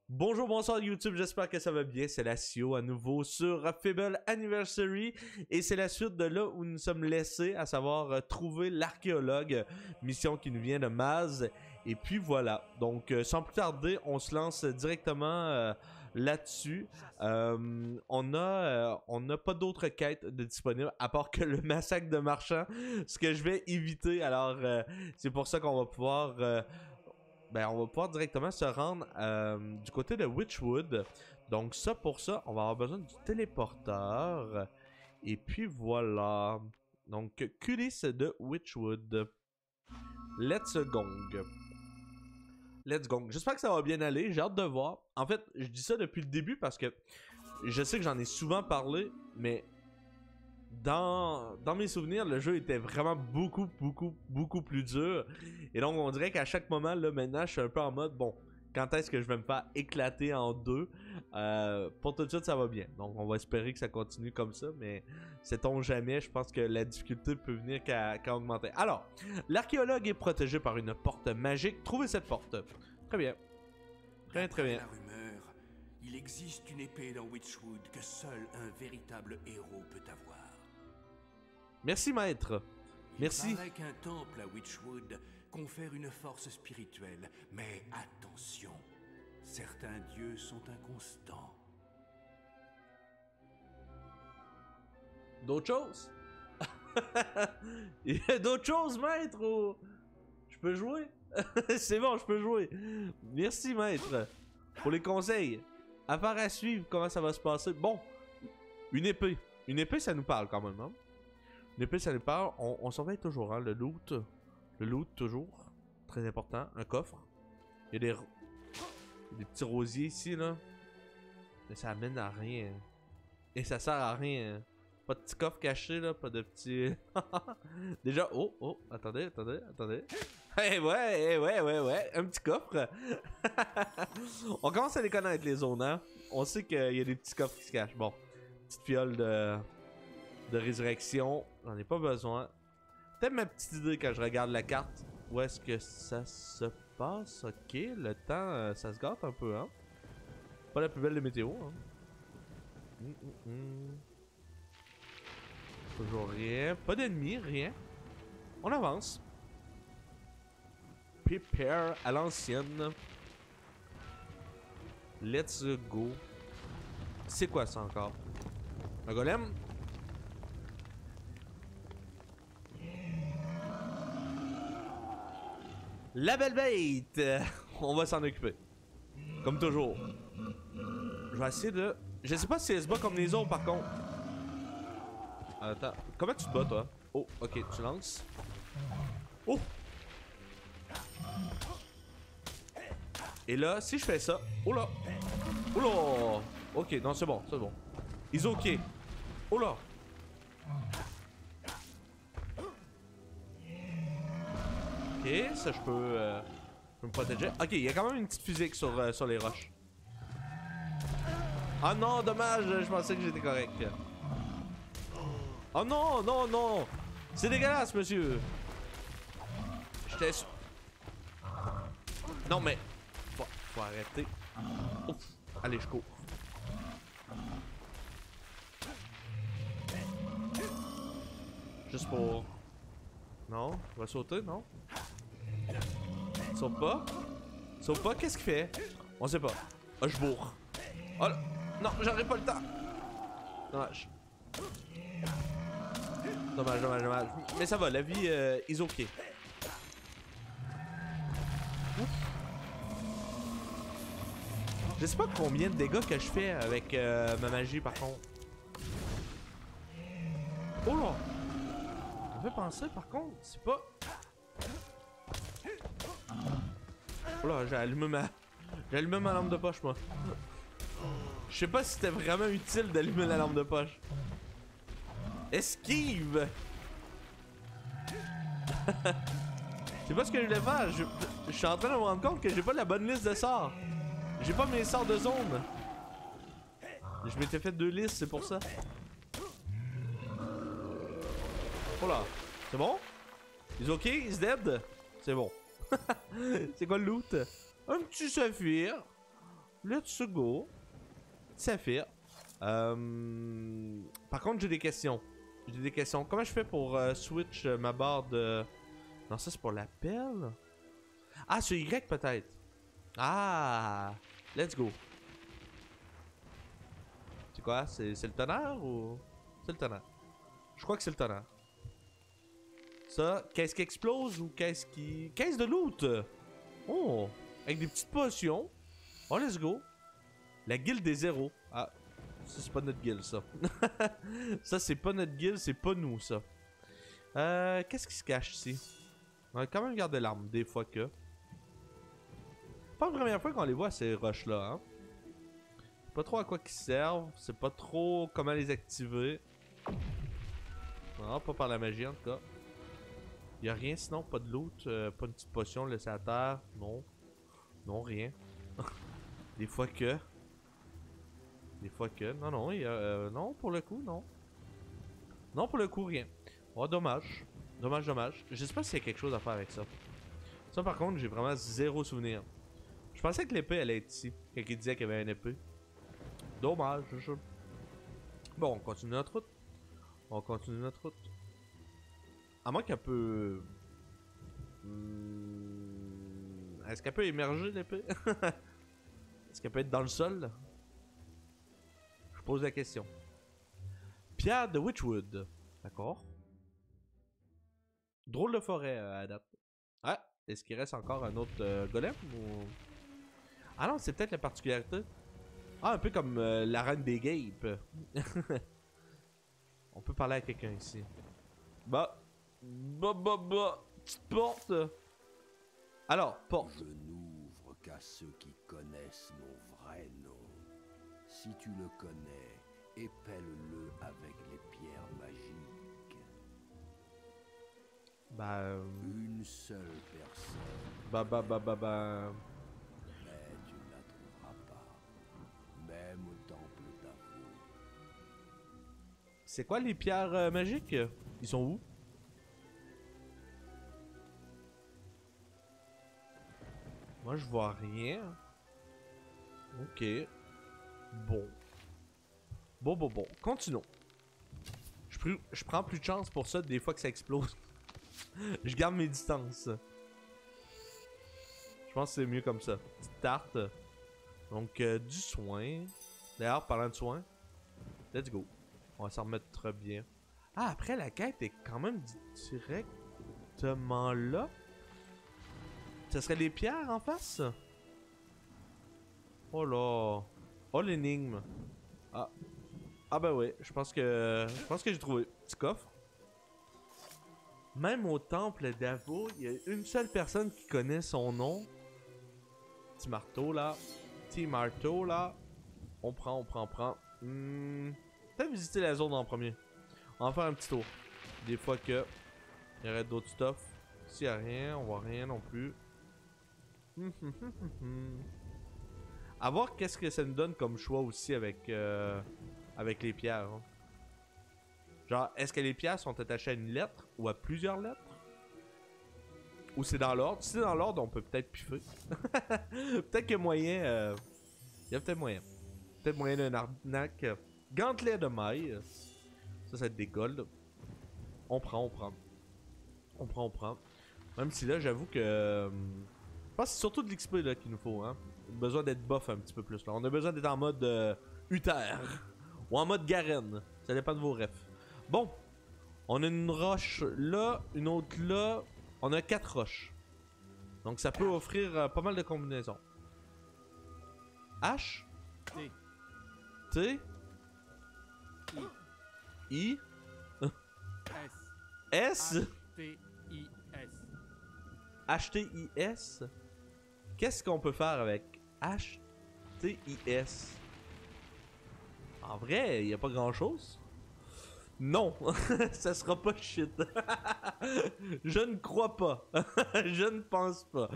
Bonjour, bonsoir YouTube, j'espère que ça va bien, c'est la CIO à nouveau sur Fable Anniversary et c'est la suite de là où nous sommes laissés, à savoir trouver l'archéologue, mission qui nous vient de Maz, et puis voilà, donc sans plus tarder, on se lance directement là-dessus. On n'a pas d'autres quêtes de disponibles à part que le massacre de marchands, ce que je vais éviter, alors c'est pour ça qu'on va pouvoir... on va pouvoir directement se rendre du côté de Witchwood. Donc ça, pour ça, on va avoir besoin du téléporteur. Et puis voilà. Donc, Culisse de Witchwood. Let's gong. Let's gong. J'espère que ça va bien aller. J'ai hâte de voir. En fait, je dis ça depuis le début parce que je sais que j'en ai souvent parlé, mais dans mes souvenirs, le jeu était vraiment beaucoup plus dur. Et donc, on dirait qu'à chaque moment, là, maintenant, je suis un peu en mode, bon, quand est-ce que je vais me faire éclater en deux? Pour tout de suite, ça va bien. Donc, on va espérer que ça continue comme ça, mais sait-on jamais, je pense que la difficulté peut venir qu'à augmenter. Alors, l'archéologue est protégé par une porte magique. Trouvez cette porte. Très bien. Très bien. La rumeur, il existe une épée dans Witchwood que seul un véritable héros peut avoir. Merci, maître. Merci. Il paraît qu'un temple à Witchwood confère une force spirituelle, mais attention, certains dieux sont inconstants. D'autres choses? Il y a d'autres choses, maître? Ou... Je peux jouer? C'est bon, je peux jouer. Merci, maître, pour les conseils. Affaire à suivre, comment ça va se passer. Bon, une épée. Une épée, ça nous parle quand même, hein? Une épée, ça nous parle. On surveille toujours, hein, le loot. Le loot, toujours. Très important. Un coffre. Il y a des petits rosiers ici, là. Mais ça amène à rien. Et ça sert à rien. Pas de petit coffre caché, là. Pas de petit... Déjà, oh, attendez. Ouais. Un petit coffre. On commence à les connaître, les zones, hein. On sait qu'il y a des petits coffres qui se cachent. Bon. Petite fiole de résurrection. J'en ai pas besoin. Peut-être ma petite idée quand je regarde la carte. Où est-ce que ça se passe? Ok, le temps, ça se gâte un peu, hein. Pas la plus belle des météos, hein. Toujours rien. Pas d'ennemis, rien. On avance. Prepare à l'ancienne. Let's go. C'est quoi ça encore? Un golem? La belle bête! On va s'en occuper. Comme toujours. Je vais essayer de... Je sais pas si elle se bat comme les autres par contre. Attends. Comment tu te bats toi? Oh, ok, tu lances. Oh! Et là, si je fais ça... Oh là! Oh là! Ok, non, c'est bon, c'est bon. Ils ok. Oh là! Ok, ça je peux me protéger. Ok, il y a quand même une petite physique sur les roches. Ah non, dommage, je pensais que j'étais correct. Oh non! C'est dégueulasse, monsieur! J'étais... Non mais... Faut arrêter. Ouf. Allez, je cours. Juste pour... Non, on va sauter, non? Saute pas? Saute pas, qu'est-ce qu'il fait? On sait pas. Ah, je bourre. Oh là. Non, j'aurais pas le temps. Dommage. Dommage. Mais ça va, la vie is ok. Ouf. Je sais pas combien de dégâts que je fais avec ma magie par contre. Oh là! Ça me fait penser par contre, c'est pas... Oh là, j'ai allumé ma lampe de poche moi. Je sais pas si c'était vraiment utile d'allumer la lampe de poche. Esquive! C'est pas ce que je voulais faire. Je suis en train de me rendre compte que j'ai pas la bonne liste de sorts. J'ai pas mes sorts de zone. Je m'étais fait 2 listes, c'est pour ça. Oh là. C'est bon? He's ok? He's dead? C'est bon. C'est quoi le loot? Un petit saphir. let's go. Saphir. Par contre, j'ai des questions. J'ai des questions. Comment je fais pour switch ma barre de... Non, ça c'est pour la pelle. Ah, sur Y peut-être. Ah, let's go. C'est quoi? C'est le tonnerre ou... C'est le tonnerre. Je crois que c'est le tonnerre. Ça, qu'est-ce qui explose ou qu'est-ce qui... Caisse de loot! Oh! Avec des petites potions. Oh, let's go. La guilde des zéros. Ah, ça c'est pas notre guilde, ça. Ça c'est pas notre guilde, c'est pas nous, ça. Qu'est-ce qui se cache ici? On va quand même garder l'arme, des fois que... Pas la première fois qu'on les voit, ces roches-là, hein. Pas trop à quoi qu'ils servent, c'est pas trop comment les activer. Non, pas par la magie en tout cas. Y'a rien sinon, pas de loot, pas une petite potion laissée à terre, non. Non, rien. Des fois que... Des fois que... Non, non, il y a... non, pour le coup, non. Non, pour le coup, rien. Oh, dommage. Dommage, dommage. Je sais pas s'il y a quelque chose à faire avec ça. Ça, par contre, j'ai vraiment zéro souvenir. Je pensais que l'épée allait être ici. Quelqu'un disait qu'il y avait une épée. Dommage. Bon, on continue notre route. On continue notre route. À moins qu'elle peut... Est-ce qu'elle peut émerger, l'épée? Est-ce qu'elle peut être dans le sol? Je pose la question. Pierre de Witchwood. D'accord. Drôle de forêt à date. Ah, est-ce qu'il reste encore un autre golem ou... Ah non, c'est peut-être la particularité. Ah, un peu comme la reine des guêpes. On peut parler à quelqu'un ici. Bah. Petite porte. Alors, porte. Je n'ouvre qu'à ceux qui connaissent mon vrai nom. Si tu le connais, épelle-le avec les pierres magiques. Bah. Une seule personne. Bah. Mais tu ne la trouveras pas. Même au temple d'Avo. C'est quoi les pierres magiques? Ils sont où? Moi, je vois rien. Ok. Bon. Bon. Continuons. Je prends plus de chance pour ça des fois que ça explose. Je garde mes distances. Je pense que c'est mieux comme ça. Petite tarte. Donc, du soin. D'ailleurs, parlant de soin, let's go. On va s'en remettre bien. Ah, après, la quête est quand même directement là. Ce serait les pierres en face? Oh là. Oh, l'énigme. Ah. Ah ben oui, je pense que j'ai trouvé. Petit coffre. Même au temple d'Avo, il y a une seule personne qui connaît son nom. Petit marteau là. Petit marteau là. On prend. Peut-être visiter la zone en premier. On va faire un petit tour. Des fois que il y aurait d'autres stuff. S'il n'y a rien, on voit rien non plus. À voir qu'est-ce que ça nous donne comme choix aussi avec les pierres. Hein. Genre, est-ce que les pierres sont attachées à une lettre ou à plusieurs lettres? Ou c'est dans l'ordre? Si c'est dans l'ordre, on peut peut-être piffer. Peut-être qu'il y a moyen. Il y a peut-être moyen. Peut-être moyen d'un arnaque. Gantelet de maille. Ça va être des golds. On prend. Même si là, j'avoue que... je pense que c'est surtout de l'XP là qu'il nous faut. Hein. On a besoin d'être buff un petit peu plus. Là. On a besoin d'être en mode Uther. Ou en mode Garen. Ça dépend de vos refs. Bon. On a une roche là. Une autre là. On a 4 roches. Donc ça peut offrir pas mal de combinaisons. H. T. I. S. H-T-I-S. Qu'est-ce qu'on peut faire avec H-T-I-S? En vrai, il n'y a pas grand-chose. Non, ça sera pas shit. Je ne crois pas. Je ne pense pas.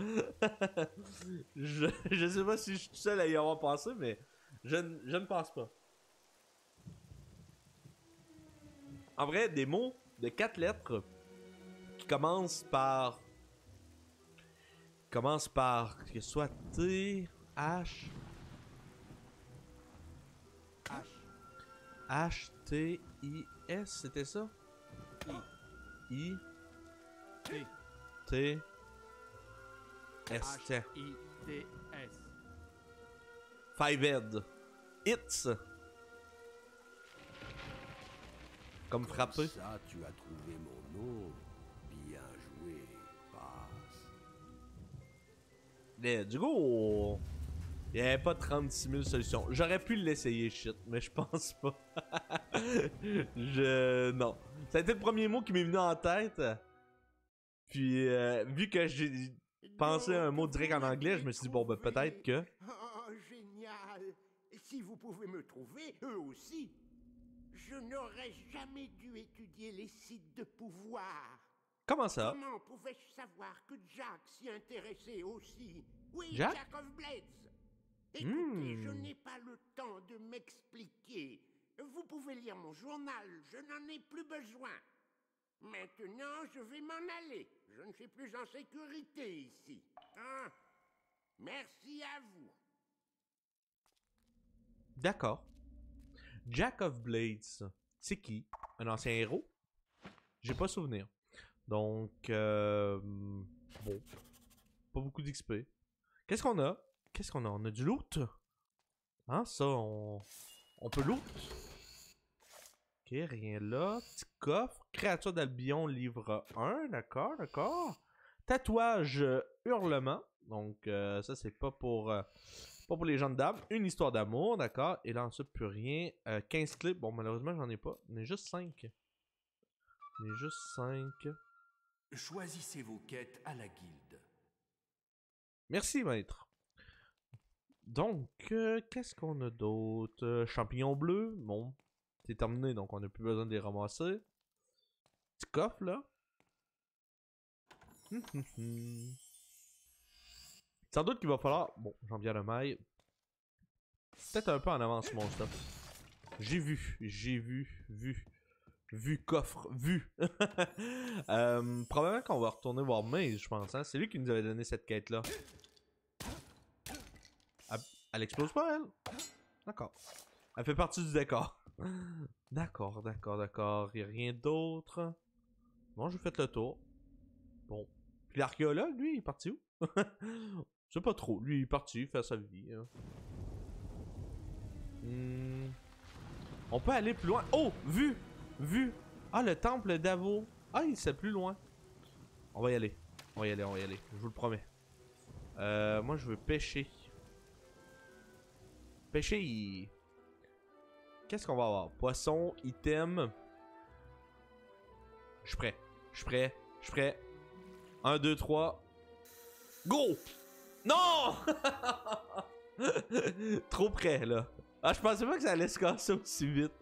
Je sais pas si je suis tout seul à y avoir pensé, mais je ne pense pas. En vrai, des mots de 4 lettres qui commencent par que ce soit T, H, H-T-I-S, c'était ça? I. T. T. S. Tiens. H-I-T-S. Five-Head. Hits. Comme frapper. Ça, tu as trouvé mon nom. Bien joué, passe. Let's go! Il n'y avait pas 36 000 solutions. J'aurais pu l'essayer, shit, mais je pense pas. Non. Ça a été le premier mot qui m'est venu en tête. Puis, vu que j'ai pensé à un mot direct en anglais, je me suis dit, bon, ben peut-être que... Oh, génial! Si vous pouvez me trouver, eux aussi. Je n'aurais jamais dû étudier les sites de pouvoir. Comment ça? Comment pouvais-je savoir que Jack s'y intéressait aussi? Oui, Jack? Jack of Blades. Écoutez, je n'ai pas le temps de m'expliquer. Vous pouvez lire mon journal, je n'en ai plus besoin. Maintenant, je vais m'en aller. Je ne suis plus en sécurité ici. Hein? Merci à vous. D'accord. Jack of Blades. C'est qui? Un ancien héros? J'ai pas souvenir. Donc, bon. Pas beaucoup d'XP. Qu'est-ce qu'on a? Qu'est-ce qu'on a? On a du loot? Hein, ça, on peut loot? Ok, rien là. Petit coffre. Créature d'Albion, livre 1. D'accord, d'accord. Tatouage hurlement. Donc, ça, c'est pas pour les gens de dames. Une histoire d'amour, d'accord. Et là, ensuite, plus rien. 15 clips. Bon, malheureusement, j'en ai pas. On est juste 5. On est juste 5. Choisissez vos quêtes à la guilde. Merci, maître. Donc, qu'est-ce qu'on a d'autre? Champignons bleus. Bon, c'est terminé, donc on n'a plus besoin de les ramasser. Petit coffre, là. Sans doute qu'il va falloir... Bon, Jean-Pierre Lemaille. Peut-être un peu en avance, mon stuff. J'ai vu coffre, vu. Probablement qu'on va retourner voir Maze, je pense. Hein? C'est lui qui nous avait donné cette quête-là. Elle explose pas, elle? D'accord. Elle fait partie du décor. D'accord, d'accord, d'accord. Il n'y a rien d'autre. Bon, j'ai fait le tour. Bon. Puis l'archéologue, lui, il est parti où? Je sais pas trop. Lui, il est parti faire sa vie. Hein. On peut aller plus loin. Oh! Vu! Vu! Ah, le temple d'Avo. Ah, il c'est plus loin. On va y aller. On va y aller, on va y aller. Je vous le promets. Moi, je veux pêcher. Pêcher. Qu'est-ce qu'on va avoir? Poisson, item. Je suis prêt. Je suis prêt. Je suis prêt. 1, 2, 3. Go! Non! Trop près, là. Ah, je pensais pas que ça allait se casser aussi vite.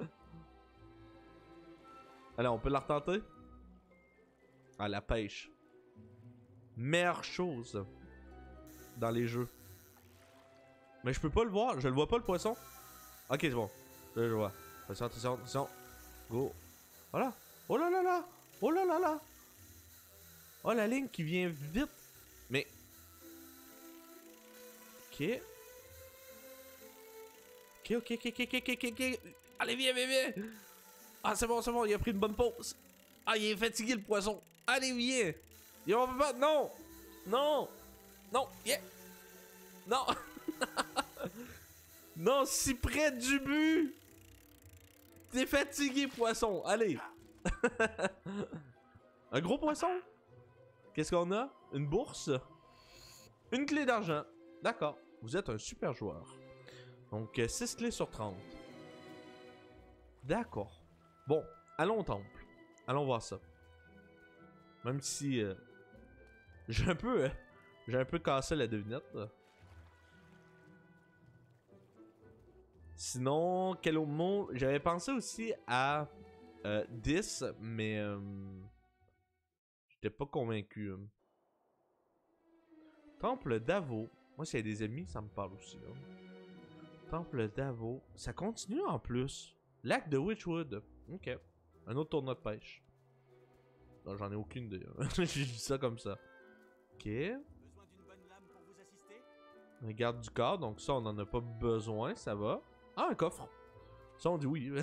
Allez, on peut la retenter? Ah, la pêche. Meilleure chose dans les jeux. Mais je peux pas le voir. Je le vois pas, le poisson. Ok, c'est bon. Là, je vois. Attention, attention, attention. Go. Voilà. Oh là là là. Oh là là là. Oh, la ligne qui vient vite. Mais... Ok. Ok. Allez, viens, viens, viens. Ah, c'est bon, il a pris une bonne pause. Ah, il est fatigué, le poisson. Allez, viens. Il va pas... Non. Non. Non, yeah. Non. Non, si près du but. T'es fatigué, poisson. Allez. Un gros poisson. Qu'est-ce qu'on a? Une bourse. Une clé d'argent. D'accord. Vous êtes un super joueur. Donc, 6 clés sur 30. D'accord. Bon, allons au temple. Allons voir ça. Même si... j'ai un peu cassé la devinette. Sinon, quel autre mot? J'avais pensé aussi à 10, mais j'étais pas convaincu. Temple d'Avo. Moi, s'il y a des ennemis, ça me parle aussi. Là. Temple d'Avo. Ça continue en plus. Lac de Witchwood. Ok. Un autre tournoi de pêche. Non, j'en ai aucune d'ailleurs. J'ai dit ça comme ça. Ok. Besoin d'une bonne lame pour vous assister? Garde du corps, donc ça, on en a pas besoin, ça va. Ah, un coffre. Ça, on dit oui.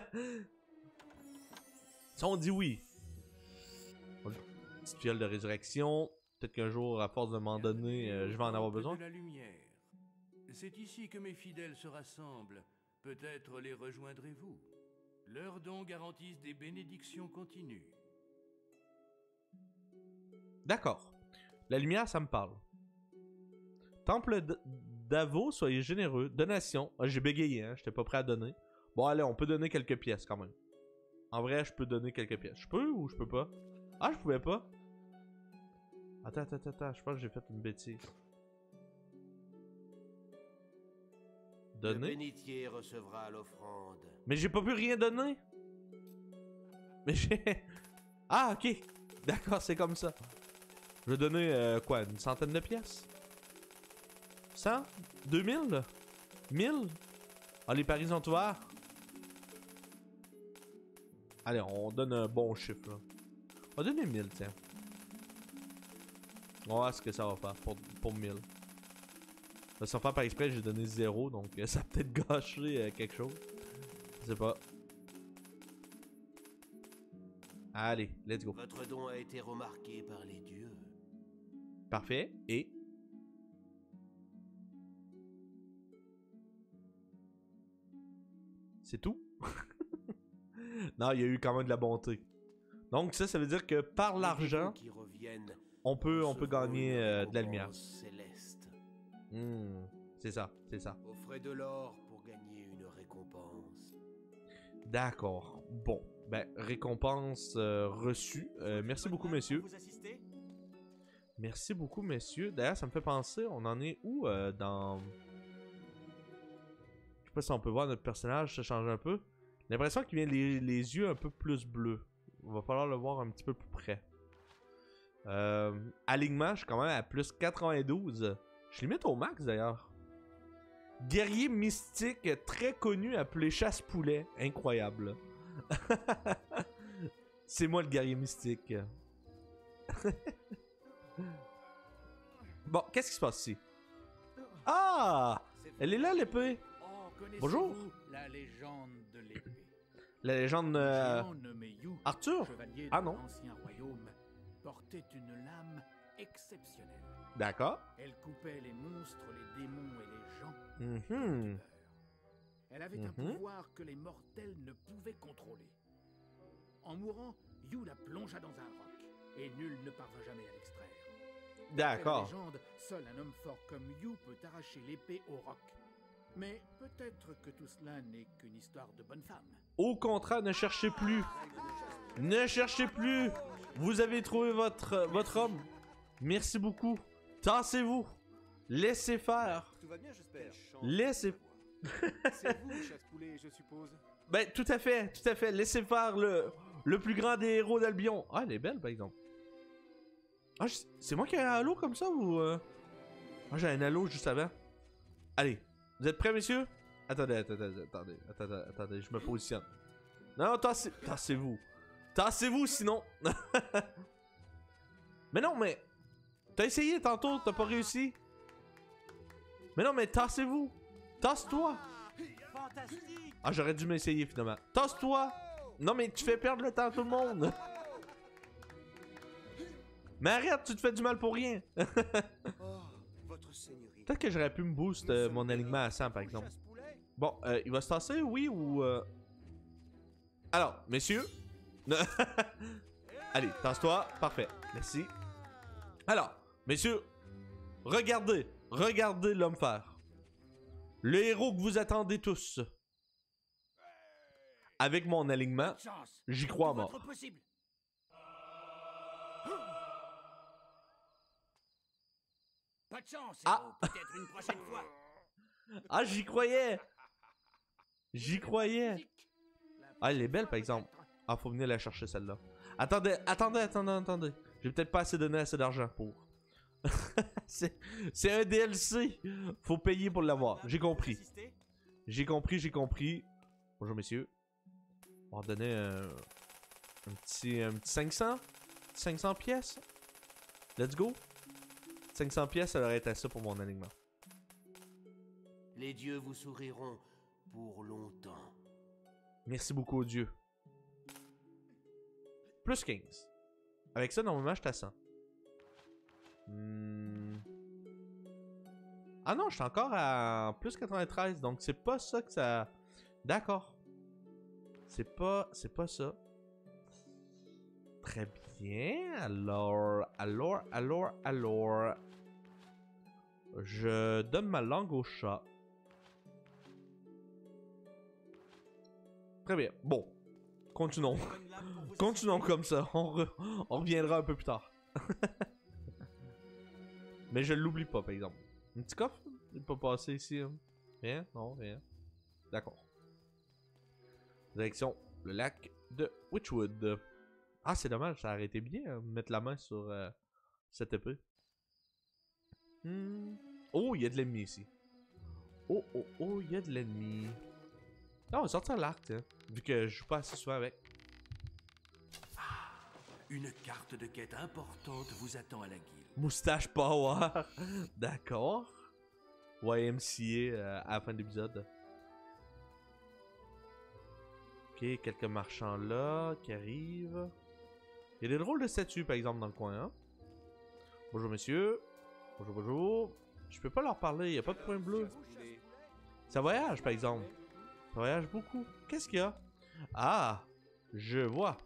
Ça, on dit oui. Petite fiole de résurrection. Peut-être qu'un jour, à force de m'en donner, je vais en avoir besoin. De la lumière. C'est ici que mes fidèles se rassemblent. Peut-être les rejoindrez-vous. Leurs dons garantissent des bénédictions continues. D'accord. La lumière, ça me parle. Temple d'Avo, soyez généreux. Donation. Ah, j'ai bégayé, hein. J'étais pas prêt à donner. Bon, allez, on peut donner quelques pièces quand même. En vrai, je peux donner quelques pièces. Je peux ou je peux pas? Ah, je pouvais pas. Attends. Je pense que j'ai fait une bêtise. Donner? Le bénitier recevra l'offrande. Mais j'ai pas pu rien donner. Mais j'ai... Ah, ok. D'accord, c'est comme ça. Je vais donner, quoi, une centaine de pièces? 100? 2000? 1000? Ah, les paris sont ouverts. Allez, on donne un bon chiffre, là. On va donner 1000, tiens. On va voir ce que ça va faire pour 1000. Sans faire par exprès, j'ai donné 0, donc ça a peut-être gâché quelque chose. Je sais pas. Allez, let's go. Votre don a été remarqué par les dieux. Parfait. Et... c'est tout? Non, il y a eu quand même de la bonté. Donc ça veut dire que par l'argent, on peut gagner de la lumière. Céleste. C'est ça, c'est ça. Offrez de l'or pour gagner une récompense. D'accord. Bon, ben, récompense reçue. Merci beaucoup, messieurs. Vous assistez? Merci beaucoup, messieurs. D'ailleurs, ça me fait penser, on en est où dans... Je sais pas si on peut voir notre personnage se changer un peu. J'ai l'impression qu'il vient les yeux un peu plus bleus. Il va falloir le voir un petit peu plus près. Alignement, je suis quand même à plus 92. Je suis limite au max d'ailleurs. Guerrier mystique très connu appelé chasse-poulet. Incroyable. C'est moi le guerrier mystique. Bon, qu'est-ce qui se passe ici? Ah! Elle est là l'épée. Bonjour. La légende de l'épée. La légende Géant nommé Yu, Arthur? chevalier Ah de non. l'ancien royaume, portait une lame exceptionnelle. D'accord. Elle coupait les monstres, les démons et les gens. Mhm. Elle avait un pouvoir que les mortels ne pouvaient contrôler. En mourant, Yu la plongea dans un roc, et nul ne parvint jamais à l'extraire. D'accord. D'après la légende, seul un homme fort comme Yu peut arracher l'épée au roc. Mais peut-être que tout cela n'est qu'une histoire de bonne femme. Au contraire, ne cherchez plus. Ne cherchez plus. Vous avez trouvé votre homme. Merci beaucoup. Tassez-vous. Laissez faire. Tout va bien, j'espère. Laissez... C'est vous, chasse-poulet, je suppose. Ben, tout à fait, tout à fait. Laissez faire le plus grand des héros d'Albion. Ah, elle est belle, par exemple. Ah, c'est moi qui ai un halo comme ça, ou... Ah, j'ai un halo juste avant. Allez, vous êtes prêts, messieurs? Attendez, je me positionne. Non, tassez-vous. Tassez-vous, sinon... Mais non, mais... T'as essayé tantôt, t'as pas réussi. Mais non, mais tassez-vous. Tasse-toi. Fantastique! Ah, j'aurais dû m'essayer finalement. Tasse-toi. Non, mais tu fais perdre le temps à tout le monde. Mais arrête, tu te fais du mal pour rien. Oh, votre seigneurie. Peut-être que j'aurais pu me boost mon alignement à 100 par exemple. Bon, il va se tasser, oui ou... Alors, messieurs. Allez, tasse-toi. Parfait. Merci. Alors, messieurs. Regardez. Regardez l'homme faire. Le héros que vous attendez tous. Avec mon alignement, Chance! j'y crois à Tout va mort. être possible. Pas de chance, Ah. héros. Peut-être une prochaine fois. Ah, j'y croyais. J'y croyais. Ah, elle est belle, par exemple. Ah, faut venir la chercher, celle-là. Attendez. J'ai peut-être pas assez donné assez d'argent pour. C'est un DLC. Faut payer pour l'avoir. J'ai compris. J'ai compris. Bonjour, messieurs. On va donner un petit 500. 500 pièces. Let's go. 500 pièces, ça aurait été ça pour mon alignement. Les dieux vous souriront pour longtemps. Merci beaucoup, Dieu. Plus 15. Avec ça, normalement, je suis à 100. Ah non, je suis encore à plus 93, donc c'est pas ça que ça... D'accord. C'est pas ça. Très bien. Alors... Je donne ma langue au chat. Très bien. Bon. Continuons. Continuons comme ça. On reviendra un peu plus tard. Mais je l'oublie pas, par exemple. Un petit coffre? Il peut passer ici. Hein? Rien? Non, rien. D'accord. Direction le lac de Witchwood. Ah, c'est dommage, ça aurait été bien mettre la main sur cette épée. Oh, il y a de l'ennemi ici. Oh, il y a de l'ennemi. Non, on va sortir l'arc, hein, vu que je joue pas assez souvent avec. Une carte de quête importante vous attend à la guilde. Moustache Power. D'accord. YMCA à la fin de l'épisode. Ok, quelques marchands là qui arrivent. Il y a des drôles de statues par exemple dans le coin. Hein? Bonjour messieurs. Bonjour, bonjour. Je peux pas leur parler, il n'y a pas de point bleu. Ça voyage par exemple. Ça voyage beaucoup. Qu'est-ce qu'il y a? Ah, je vois.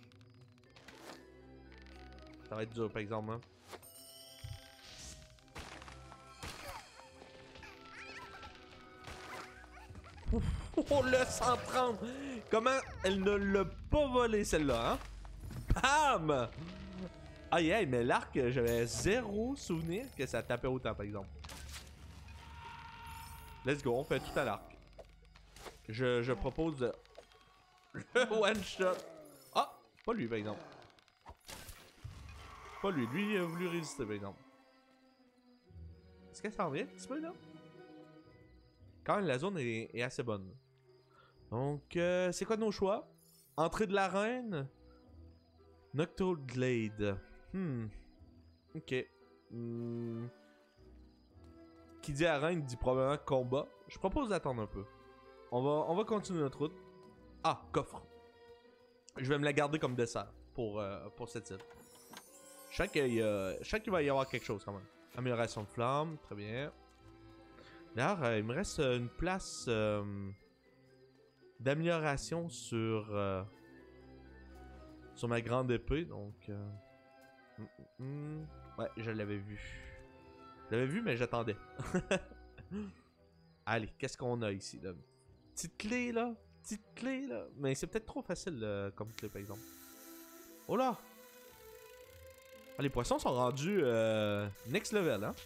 Ça va être dur par exemple. Hein? Oh, le 130! Comment elle ne l'a pas volé celle-là, hein? Bam! Ah yeah, mais l'arc, j'avais zéro souvenir que ça tapait autant, par exemple. Let's go, on fait tout à l'arc. Je propose le one shot. Ah! Pas lui, par exemple. Pas lui. Lui, il a voulu résister, par exemple. Est-ce qu'elle s'en vient un petit peu, là? Quand même, la zone est assez bonne. Donc, c'est quoi nos choix? Entrée de l'arène. Noctowl Glade. Ok. Qui dit arène dit probablement combat. Je propose d'attendre un peu. On va continuer notre route. Ah, coffre. Je vais me la garder comme dessert pour cette île. Je sens qu'il va y avoir quelque chose quand même. Amélioration de flamme, très bien. D'ailleurs, il me reste une place d'amélioration sur ma grande épée, donc... Ouais, je l'avais vu. Je l'avais vu, mais j'attendais. Allez, qu'est-ce qu'on a ici, là? Petite clé, là. Petite clé, là. Mais c'est peut-être trop facile comme clé, par exemple. Oh là! Ah, les poissons sont rendus next level, hein?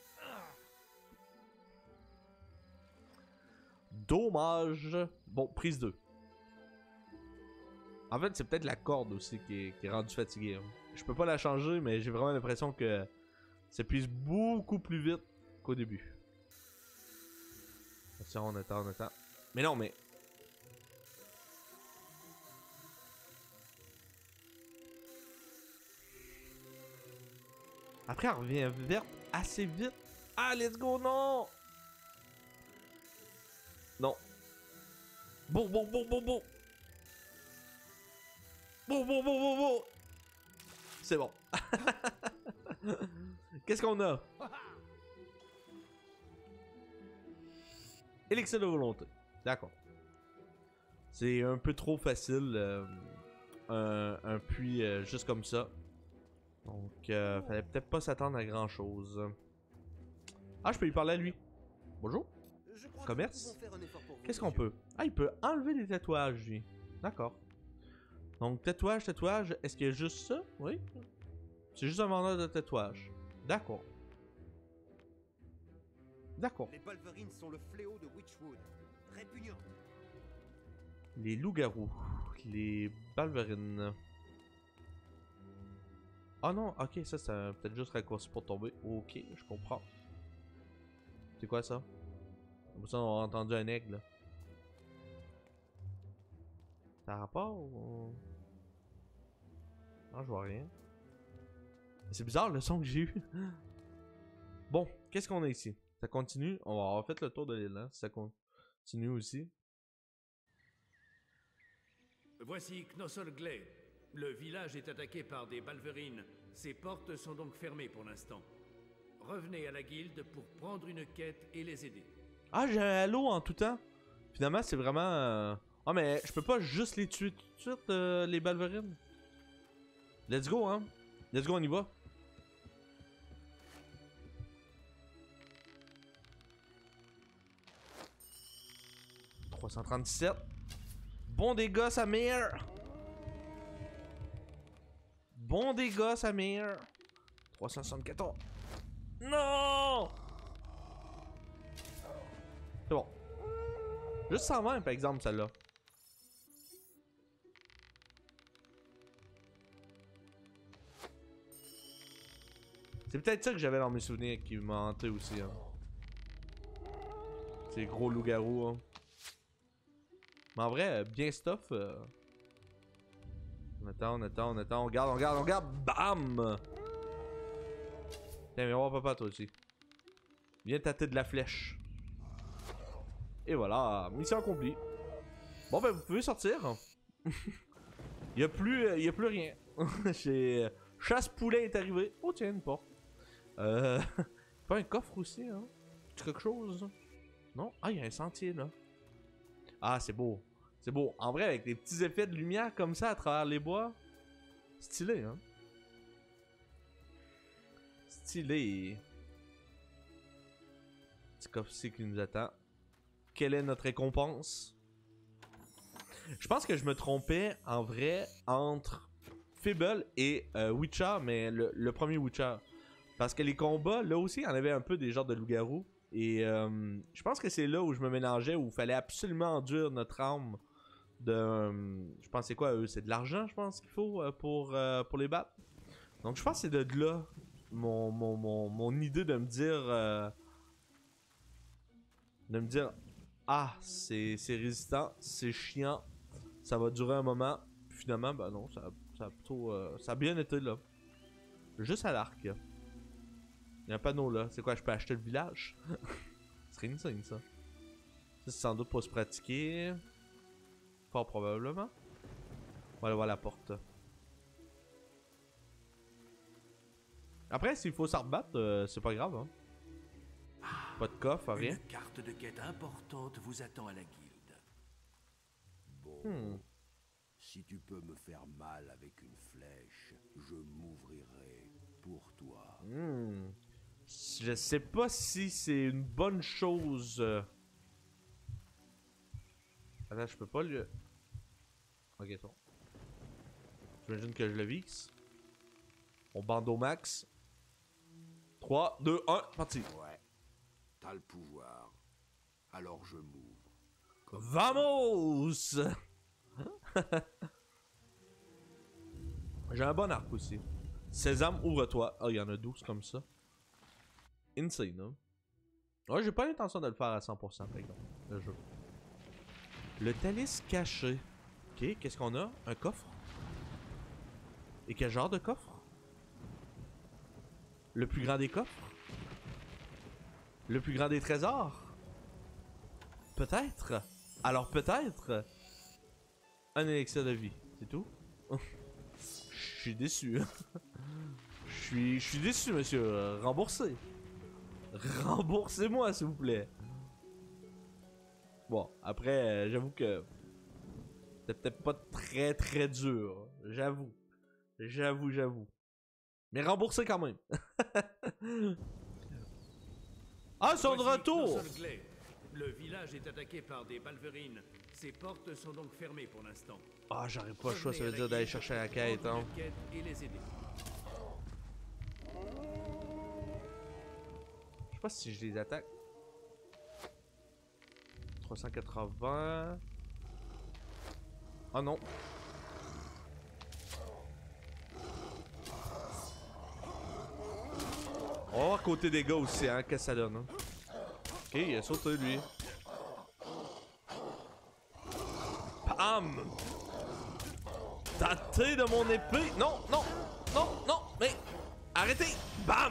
Dommage. Bon, prise 2. En fait, c'est peut-être la corde aussi qui est rendue fatiguée. Hein. Je peux pas la changer, mais j'ai vraiment l'impression que ça puise beaucoup plus vite qu'au début. Attention, on attend. Mais non, mais... Après, elle revient verte assez vite. Ah, let's go, non! Non. Bon. Bon. C'est bon. Qu'est-ce qu'on a? Élixir de volonté. D'accord. C'est un peu trop facile. Un puits juste comme ça. Donc, fallait peut-être pas s'attendre à grand chose. Ah, je peux lui parler à lui. Bonjour. Commerce. Qu'est-ce qu'on peut? Ah, il peut enlever des tatouages, lui. D'accord. Donc, tatouage. Est-ce qu'il y a juste ça? Oui. C'est juste un vendeur de tatouages. D'accord. Les Balverines sont le fléau de Witchwood. Répugnant. Les loups-garous. Les Balverines. Ah non, ok, ça c'est peut-être juste raccourci pour tomber. Ok, je comprends. C'est quoi ça? Comme ça, on a entendu un aigle. Ça a rapport ou... Non, je vois rien. C'est bizarre le son que j'ai eu. Bon, qu'est-ce qu'on a ici? Ça continue. On va avoir fait le tour de l'île, hein? Ça continue aussi. Voici Knossol Glade. Le village est attaqué par des Balverines. Ses portes sont donc fermées pour l'instant. Revenez à la guilde pour prendre une quête et les aider. Ah, j'ai un halo en tout temps. Finalement, c'est vraiment... Ah, mais je peux pas juste les tuer tout de suite, les Balverines. Let's go, hein. Let's go, on y va. « 337. Bon dégâts, Samir. Bon dégâts, Samir. 374. Non! C'est bon. Juste 120 par exemple, celle-là. C'est peut-être ça que j'avais dans mes souvenirs qui m'a hanté aussi. Hein. Ces gros loups-garous. Hein. Mais en vrai, bien stuff. On attend, on garde. Bam! Tiens, viens voir papa toi aussi. Viens tâter de la flèche. Et voilà, mission accomplie. Bon ben vous pouvez sortir. Il y a plus rien. Chasse-poulet est arrivé. Oh tiens, une porte. Pas un coffre aussi, hein? Quelque chose? Non? Ah, il y a un sentier là. Ah, c'est beau. C'est beau. En vrai, avec des petits effets de lumière comme ça à travers les bois. Stylé, hein? Stylé. Petit coffre-ci qui nous attend. Quelle est notre récompense? Je pense que je me trompais en vrai entre Fable et Witcher, mais le premier Witcher. Parce que les combats, là aussi, il y en avait un peu des genres de loups-garous. Et je pense que c'est là où je me mélangeais, où il fallait absolument enduire notre âme. Je pense c'est quoi eux? C'est de l'argent, je pense qu'il faut pour les battre. Donc je pense que c'est de là mon idée de me dire ah, c'est résistant, c'est chiant, ça va durer un moment. Puis finalement, ben non, ça a plutôt ça a bien été là. Juste à l'arc. Il y a un panneau là. C'est quoi, je peux acheter le village? C'est insane ça. Ça c'est sans doute pour se pratiquer. Fort probablement. On va aller voir la porte. Après, s'il faut s'en rebattre, c'est pas grave. Hein. Pas de coffre, rien. Une carte de quête importante vous attend à la guilde. Bon. Si tu peux me faire mal avec une flèche, je m'ouvrirai pour toi. Je sais pas si c'est une bonne chose. Attends, je peux pas le... Ok, c'est bon. J'imagine que je le vise. On bande au max. 3, 2, 1, parti. Ouais. T'as le pouvoir. Alors je m'ouvre. Vamos! J'ai un bon arc aussi. Sésame, ouvre-toi. Ah, il y en a 12 comme ça. Insane, hein? Ouais, j'ai pas l'intention de le faire à 100% par exemple, le jeu. Le Thalys caché. Ok, qu'est-ce qu'on a? Un coffre? Et quel genre de coffre? Le plus grand des coffres? Le plus grand des trésors? Peut-être. Alors peut-être. Un élixir de vie, c'est tout? Je suis déçu. Je suis déçu, monsieur. Remboursez. Remboursez-moi, s'il vous plaît. Bon, après, j'avoue que c'était peut-être pas très très dur. J'avoue. Mais remboursez quand même. Ah, ils sont de retour! Le village est attaqué par des Balverines. Ses portes sont donc fermées pour l'instant. Ah, j'aurais pas le choix, ça veut dire d'aller chercher la quête, hein. Et les aider. Je sais pas si je les attaque. 380. Oh non. On va voir côté dégâts aussi, hein, qu'est-ce que ça donne. Hein. Ok, il a sauté lui. Pam! Tâté de mon épée! Non, non, non, non, mais arrêtez! Bam!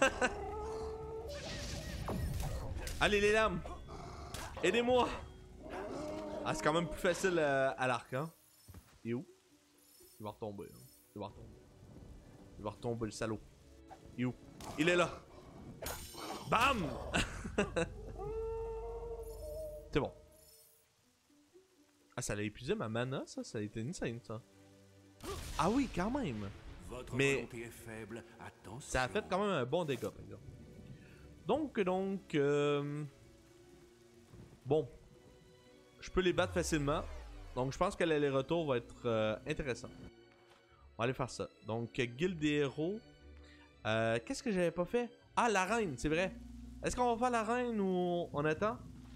Allez les lames! Aidez-moi! Ah, c'est quand même plus facile à l'arc, hein? Il est où? Il va retomber. Hein. Il va retomber. Il va retomber le salaud. Il est où? Il est là! Bam! C'est bon. Ah, ça l'a épuisé ma mana, ça? Ça a été insane, ça. Ah oui, quand même! Votre Mais volonté est faible, attention. ça a fait quand même un bon dégât, par exemple. Donc, bon. Je peux les battre facilement. Donc, je pense que l'aller-retour va être intéressant. On va aller faire ça. Donc, guilde des héros. Qu'est-ce que j'avais pas fait? Ah, la reine, c'est vrai. Est-ce qu'on va faire la reine ou on attend?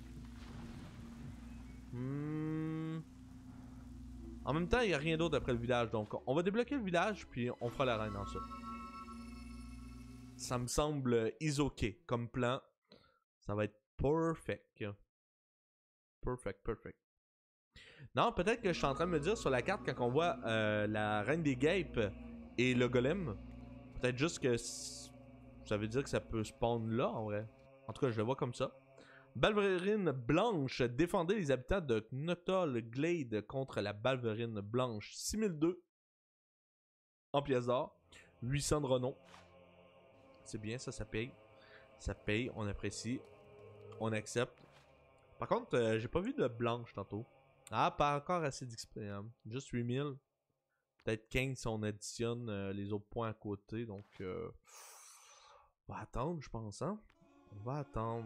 En même temps, il n'y a rien d'autre après le village. Donc, on va débloquer le village, puis on fera la reine ensuite. Ça me semble is-ok comme plan. Ça va être perfect. Perfect. Non, peut-être que je suis en train de me dire sur la carte, quand on voit la reine des guêpes et le golem, peut-être juste que ça veut dire que ça peut spawn là, en vrai. En tout cas, je le vois comme ça. Balverine blanche, défendez les habitants de Knothol Glade contre la Balverine blanche. 6002 en pièces d'or. 800 de renom. C'est bien, ça paye. Ça paye, on apprécie. On accepte. Par contre, j'ai pas vu de blanche tantôt. Ah, pas encore assez d'XP. Hein. Juste 8000. Peut-être 15 si on additionne les autres points à côté. Donc, on va attendre, je pense. Hein? On va attendre.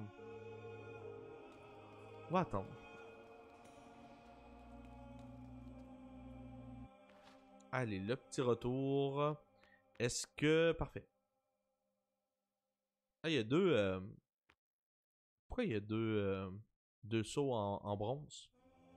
Allez, le petit retour. Est-ce que... Parfait. Ah, il y a deux... Pourquoi il y a deux sauts en bronze?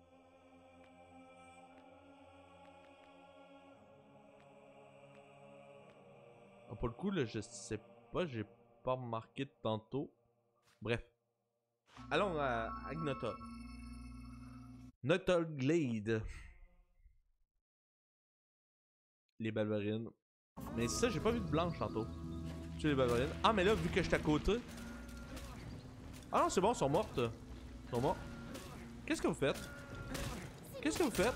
Ah, pour le coup, là, je sais pas, j'ai pas remarqué de tantôt. Bref. Allons à Knothol. Knothol Glade. Les balverines. Mais ça, j'ai pas vu de blanche tantôt. Tu les balverines. Ah, mais là, vu que je suis à côté. Ah non, c'est bon, elles sont mortes. Elles sont mortes. Qu'est-ce que vous faites? Qu'est-ce que vous faites?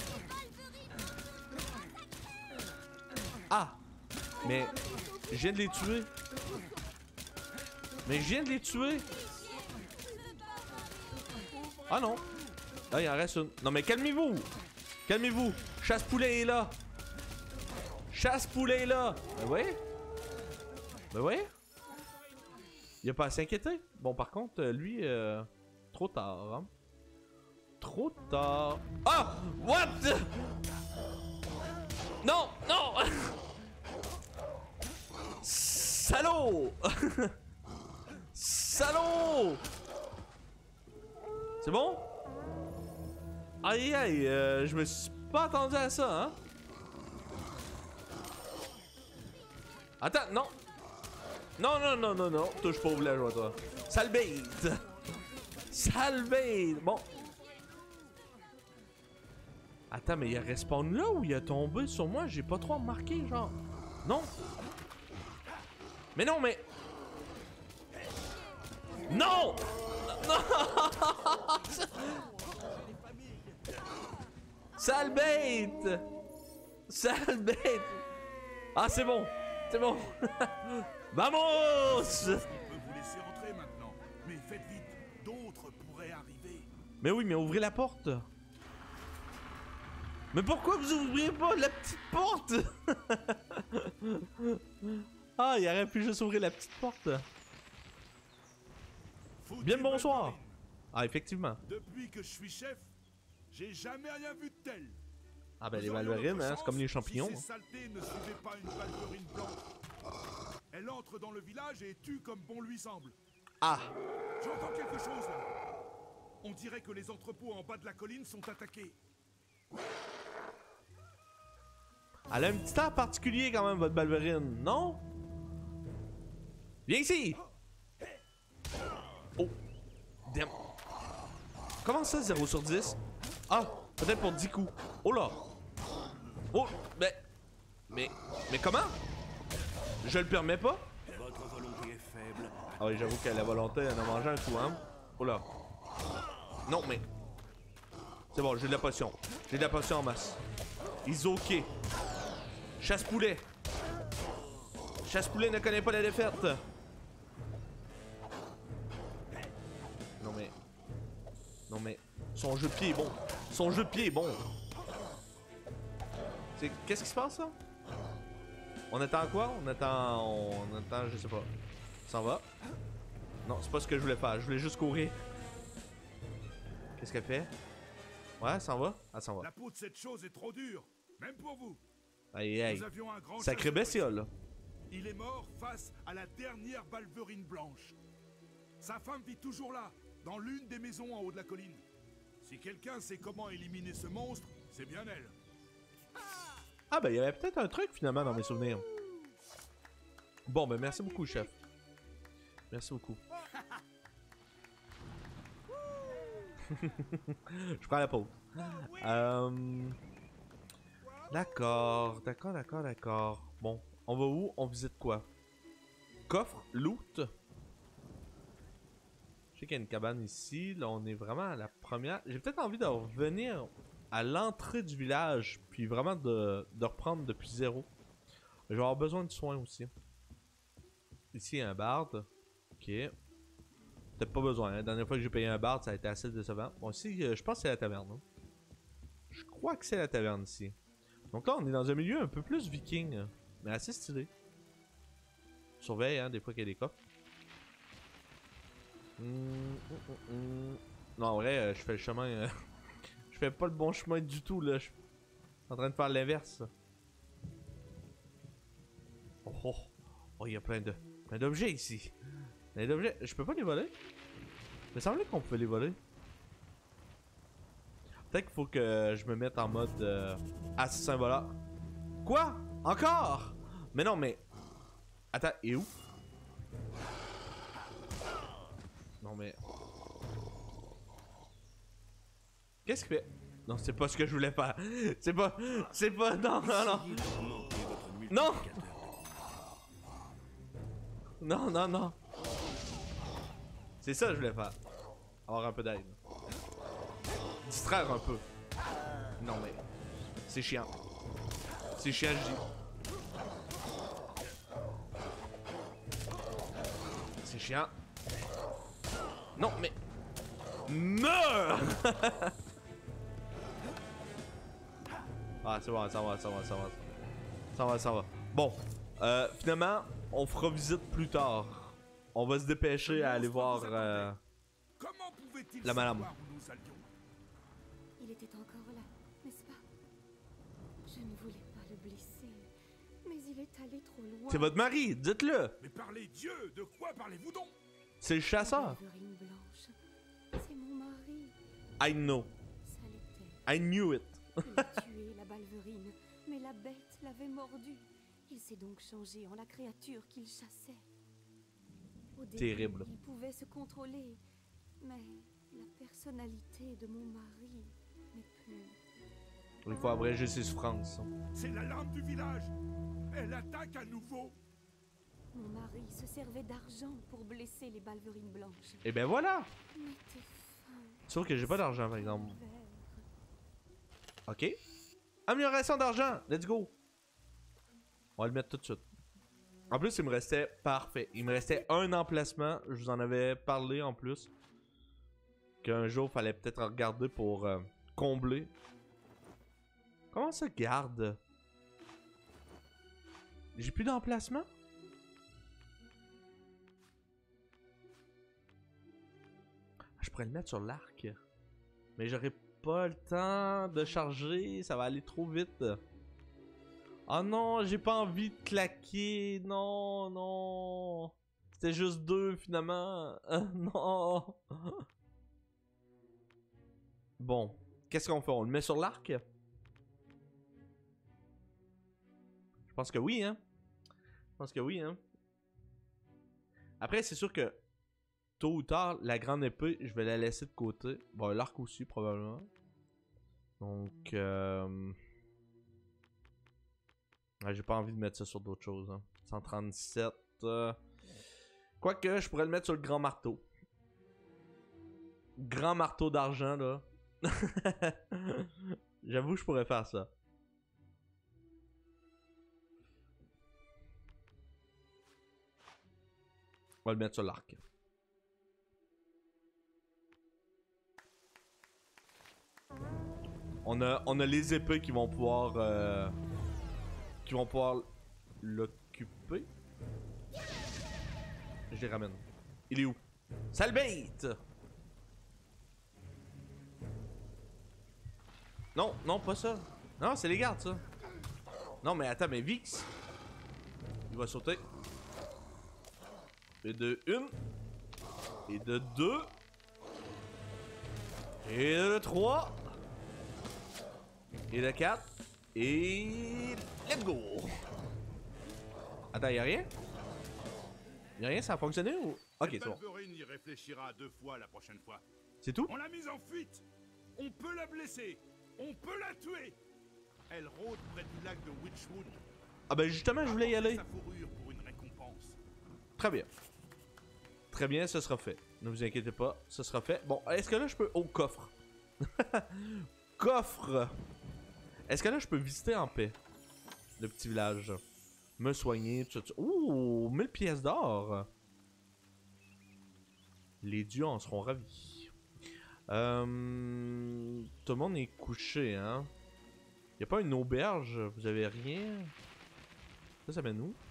Ah! Mais je viens de les tuer. Mais je viens de les tuer. Ah non. Là, il en reste une. Non, mais calmez-vous. Calmez-vous. Chasse-poulet est là. Chasse-poulet est là. Ben oui. Ben oui. Il a pas à s'inquiéter. Bon, par contre, lui, trop tard. Hein? Trop tard. Ah! What? Non! Non! Salaud! Salaud! C'est bon? Aïe aïe, je me suis pas attendu à ça, hein? Attends, non! Non, non, non, non, non, touche pas au villageois, toi. Sale bête! Sale bête! Bon. Attends, mais il a respawn là ou il a tombé sur moi? J'ai pas trop remarqué, genre. Non? Mais non, mais... Non! Non! Sale bête! Sale bête! Ah, c'est bon! C'est bon! Vamos! Je peux vous laisser entrer maintenant, mais faites vite, d'autres pourraient arriver. Mais oui, mais ouvrez la porte! Mais pourquoi vous ouvriez pas la petite porte? Ah, il aurait pu juste ouvrir la petite porte. Bien le bonsoir! Ah, effectivement. Depuis que je suis chef, j'ai jamais rien vu de tel. Ah ben les balverines, hein, c'est comme les champignons. Si ces saletés ne suivaient pas une balverine blanche. Elle entre dans le village et tue comme bon lui semble. Ah! J'entends quelque chose là. On dirait que les entrepôts en bas de la colline sont attaqués. Elle a un petit air particulier quand même, votre balverine, non? Viens ici! Oh! Damn! Comment ça, 0 sur 10? Ah! Peut-être pour 10 coups. Oh là! Oh! Mais comment? Je le permets pas? Votre volonté est faible. Ah oui, j'avoue qu'à la volonté, elle a mangé un coup, hein? Oh là! Non, mais... C'est bon, j'ai de la potion. J'ai de la potion en masse. Isoké. Chasse-poulet. Chasse-poulet ne connaît pas la défaite. Non mais... Non mais... Son jeu de pied est bon. Son jeu de pied est bon. Qu'est-ce qui se passe là? On attend quoi? On attend, je sais pas. S'en va? Non, c'est pas ce que je voulais faire. Je voulais juste courir. Qu'est-ce qu'elle fait? Ouais, s'en va? Elle s'en va. La peau de cette chose est trop dure, même pour vous. Aïe aïe. Nous avions un grand Sacré chasseur bestiole là. ici. Il est mort face à la dernière balverine blanche. Sa femme vit toujours là, dans l'une des maisons en haut de la colline. Si quelqu'un sait comment éliminer ce monstre, c'est bien elle. Ah ben il y avait peut-être un truc finalement dans mes souvenirs. Bon ben merci beaucoup chef. Merci beaucoup. Je prends la pause. D'accord. Bon, on va où? On visite quoi? Coffre, loot. Je sais qu'il y a une cabane ici. Là, on est vraiment à la première. J'ai peut-être envie de revenir à l'entrée du village. Puis vraiment de reprendre depuis zéro. Je vais avoir besoin de soins aussi. Ici, il y a un barde. Ok. Peut-être pas besoin. Hein. La dernière fois que j'ai payé un barde, ça a été assez décevant. Bon, ici, je pense que c'est la taverne. Hein. Je crois que c'est la taverne ici. Donc là, on est dans un milieu un peu plus viking. Mais assez stylé. Surveille, hein, des fois qu'il y a des coffres. Non, en vrai, je fais le chemin. Je fais pas le bon chemin du tout, là. Je suis en train de faire l'inverse. Oh, il y a plein d'objets ici. Plein d'objets. Je peux pas les voler? Il me semblait qu'on pouvait les voler. Peut-être qu'il faut que je me mette en mode assassin voleur. Quoi? Encore? Mais non, mais... Attends, et où? Non, mais... Qu'est-ce qu'il fait? Non, c'est pas ce que je voulais faire. C'est pas... Non. Non. C'est ça que je voulais faire. Avoir un peu d'aide. Distraire un peu. Non, mais... C'est chiant. C'est chiant, je dis. C'est chiant. Non, mais... Meurs! Ah, c'est bon, ça va. Bon, finalement, on fera visite plus tard. On va se dépêcher à aller voir Comment pouvait-il la madame. savoir où nous allions? Il était encore là, n'est-ce pas? Je ne voulais pas le blesser, mais il est allé trop loin. C'est votre mari, dites-le. Mais parlez Dieu, de quoi parlez-vous donc? C'est le chasseur. Balverine blanche, c'est mon mari. I know. Ça l'était. I knew it. Il a tué la balverine, mais la bête l'avait mordu. Il s'est donc changé en la créature qu'il chassait. Au début, Terrible. il pouvait se contrôler, mais la personnalité de mon mari n'est plus. Il faut abréger ses souffrances. C'est l'alarme du village. Elle attaque à nouveau. Mon mari se servait d'argent pour blesser les balverines blanches. Et ben voilà. Mettez fin. Sauf que j'ai pas d'argent par exemple. Vert. Ok. Amélioration d'argent. Let's go. On va le mettre tout de suite. En plus, il me restait... Parfait. Il me restait un emplacement. Je vous en avais parlé en plus. Qu'un jour, il fallait peut-être regarder pour combler. Comment ça garde? J'ai plus d'emplacement? Je pourrais le mettre sur l'arc. Mais j'aurais pas le temps de charger. Ça va aller trop vite. Oh non, j'ai pas envie de claquer. Non. C'était juste 2 finalement. Non. Bon. Qu'est-ce qu'on fait? On le met sur l'arc? Je pense que oui, hein. Après, c'est sûr que tôt ou tard, la grande épée, je vais la laisser de côté. Bon, l'arc aussi, probablement. Donc, ouais, j'ai pas envie de mettre ça sur d'autres choses. Hein. 137. Quoique, je pourrais le mettre sur le grand marteau. Grand marteau d'argent, là. J'avoue, je pourrais faire ça. On va le mettre sur l'arc. On a les épées qui vont pouvoir l'occuper. Je les ramène. Il est où? Sale bête! Non, non, pas ça. Non, c'est les gardes, ça. Non, mais attends, mais Vix. Il va sauter. Et de 1. Et de 2. Et de 3. Et de 4. Et... let's go! Attends, y'a rien? Y'a rien, ça a fonctionné ou... Ok, c'est bon. Balverine y réfléchira 2 fois la prochaine fois. C'est tout? On l'a mise en fuite. On peut la blesser. On peut la tuer. Elle rôde près du lac de Witchwood. Ah ben justement, je voulais y aller. Sa fourrure pour une récompense. Très bien. Très bien, ce sera fait. Ne vous inquiétez pas, ce sera fait. Bon, est-ce que là je peux... oh, coffre. Coffre. Est-ce que là je peux visiter en paix le petit village? Me soigner, tout ça. Ouh, 1000 pièces d'or. Les dieux en seront ravis. Tout le monde est couché, hein? Y'a pas une auberge? Vous avez rien? Ça mène où?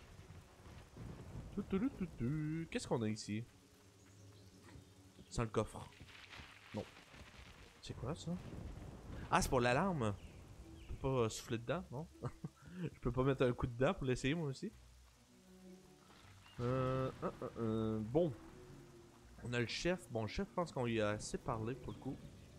Qu'est-ce qu'on a ici? Sans le coffre. Non. C'est quoi ça? Ah, c'est pour l'alarme. Je peux pas souffler dedans, non? Je peux pas mettre un coup dedans pour l'essayer moi aussi. Bon. On a le chef. Bon, le chef, je pense qu'on y a assez parlé pour le coup.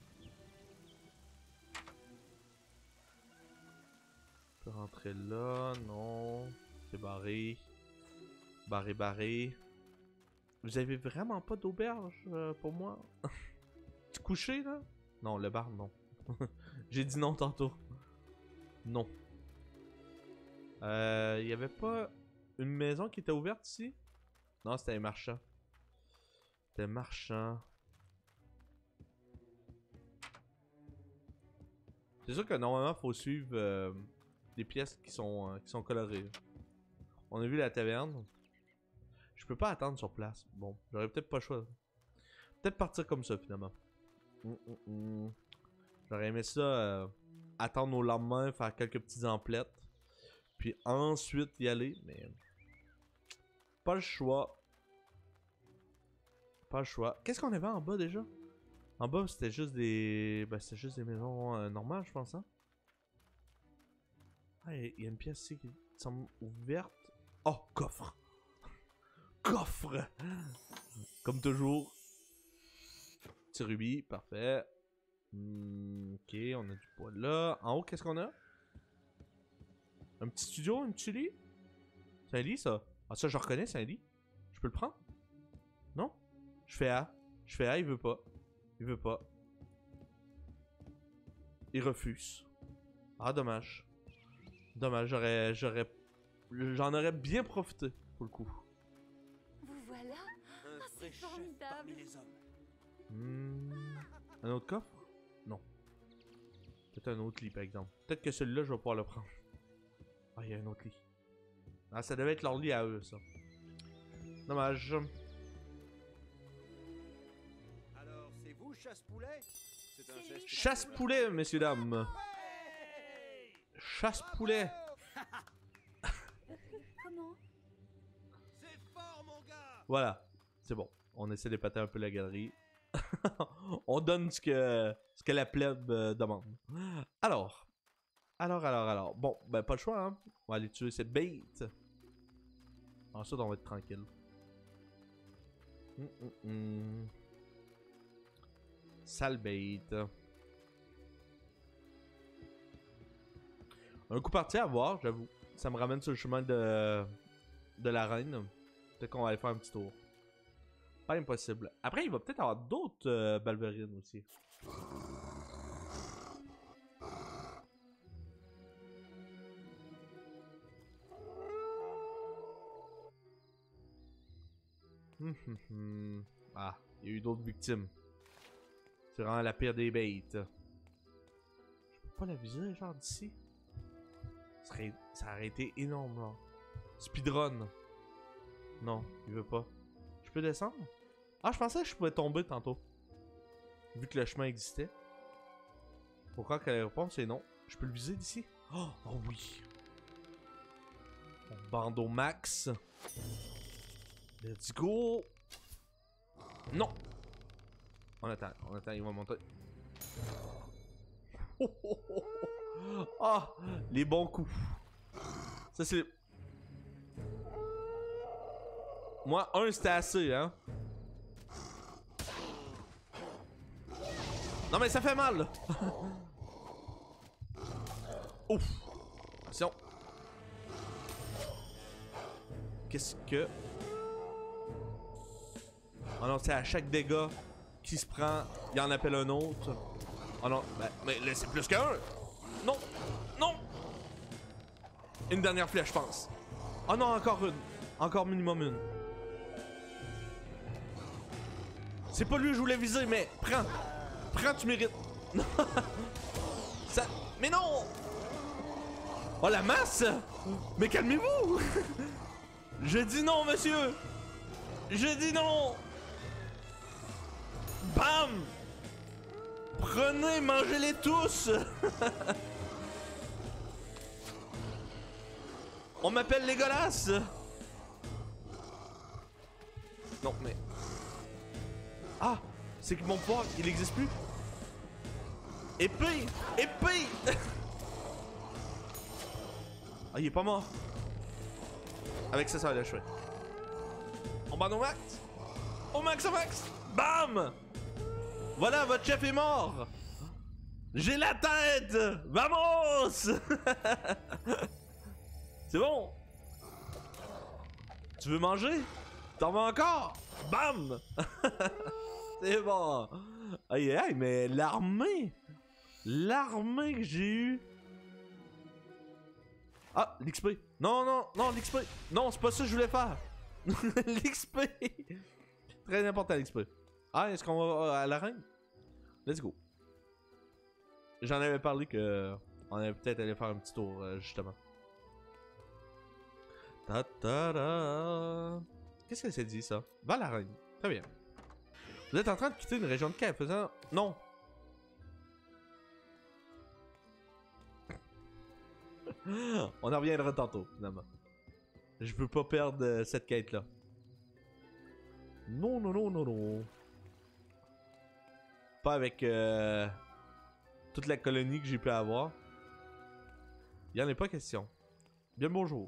On peut rentrer là. Non. C'est barré. Barré. Vous avez vraiment pas d'auberge pour moi? Tu couché là? Non, le bar, non. J'ai dit non tantôt. Non. Y avait pas une maison qui était ouverte ici? Non, c'était un marchand. C'était marchand. C'est sûr que normalement, faut suivre les pièces qui sont colorées. On a vu la taverne. Je peux pas attendre sur place. Bon, j'aurais peut-être pas le choix. Peut-être partir comme ça finalement. J'aurais aimé ça attendre au lendemain, faire quelques petites emplettes. Puis ensuite y aller, mais pas le choix. Pas le choix. Qu'est-ce qu'on avait en bas déjà? En bas c'était juste des... ben, c'était juste des maisons normales je pense, hein? Ah, il y a une pièce ici qui semble ouverte. Oh, coffre! Coffre! Comme toujours. Petit rubis, parfait. Ok, on a du poids là. En haut, qu'est-ce qu'on a? Un petit studio, un petit lit? C'est un lit ça? Ah ça je reconnais, c'est un lit. Je peux le prendre? Non? Je fais A. Je fais A, il veut pas. Il veut pas. Il refuse. Ah dommage. Dommage, j'en aurais bien profité pour le coup. Vous voilà? Ah, c'est formidable. Un autre coffre? Non. Peut-être un autre lit par exemple. Peut-être que celui-là je vais pouvoir le prendre. Ah, il y a un autre lit. Ah, ça devait être leur lit à eux, ça. Dommage. Alors, c'est vous, chasse-poulet? C'est un geste... Chasse-poulet, messieurs, dames. Chasse-poulet. Comment? C'est fort, mon gars! Voilà. C'est bon. On essaie d'épater un peu la galerie. On donne ce que la plèbe demande. Alors. Bon, ben pas le choix, hein. On va aller tuer cette bête. Ensuite, on va être tranquille. Sale bête. Un coup parti à voir, j'avoue. Ça me ramène sur le chemin de la reine. Peut-être qu'on va aller faire un petit tour. Pas impossible. Après, il va peut-être avoir d'autres balverines aussi. Ah, il y a eu d'autres victimes. C'est vraiment la pire des bêtes. Je peux pas la viser, genre d'ici. Ça aurait été énorme, là. Speedrun. Non, il veut pas. Je peux descendre? Ah, je pensais que je pouvais tomber tantôt. Vu que le chemin existait. Pourquoi que la réponse est non? Je peux le viser d'ici? Oh, oh oui. Bandeau max. Let's go. Non. On attend, il va monter. Oh, oh, oh, oh. Ah, les bons coups. Ça c'est... Moi, un c'était assez, hein. Non mais ça fait mal. Ouf. Attention. Qu'est-ce que... Oh non, c'est à chaque dégât qui se prend, il en appelle un autre. Oh non, ben, mais là c'est plus qu'un. Non, non. Une dernière flèche, je pense. Oh non, encore une. Encore minimum une. C'est pas lui que je voulais viser, mais prends. Prends, tu mérites. Ça... Mais non. Oh la masse. Mais calmez-vous. Je dis non, monsieur. Je dis non. Bam. Prenez, mangez-les tous. On m'appelle Legolas. Non, mais... Ah, c'est que mon pouvoir, il existe plus. Épée. Épée. Ah, il est pas mort. Avec ça, ça va l'achever. On bat au max. Au max, au max. Bam. Voilà, votre chef est mort. J'ai la tête. Vamos. C'est bon. Tu veux manger? T'en veux encore? Bam. C'est bon. Aïe aïe, mais l'armée. L'armée que j'ai eue. Ah, l'XP. Non, non, non, l'XP. Non, c'est pas ça que je voulais faire. L'XP. Très important, l'XP. Ah, est-ce qu'on va à l'arène? Let's go. J'en avais parlé que on allait peut-être aller faire un petit tour, justement. Ta ta ta. Qu'est-ce que c'est dit, ça? Va à l'arène. Très bien. Vous êtes en train de quitter une région de quai faisant... Non. On en reviendra tantôt, finalement. Je veux pas perdre cette quête-là. Non, non, non, non, non. Pas avec toute la colonie que j'ai pu avoir. Il y en a pas question. Bien bonjour.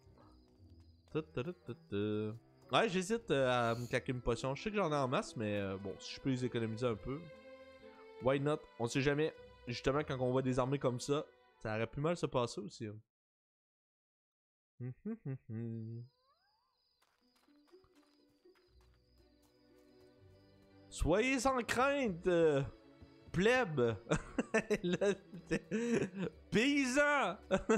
Ouais, j'hésite à me claquer une potion. Je sais que j'en ai en masse, mais bon, si je peux les économiser un peu. Why not? On sait jamais. Justement, quand on voit des armées comme ça, ça aurait pu mal se passer aussi. Soyez sans crainte, plèbe. Paysan.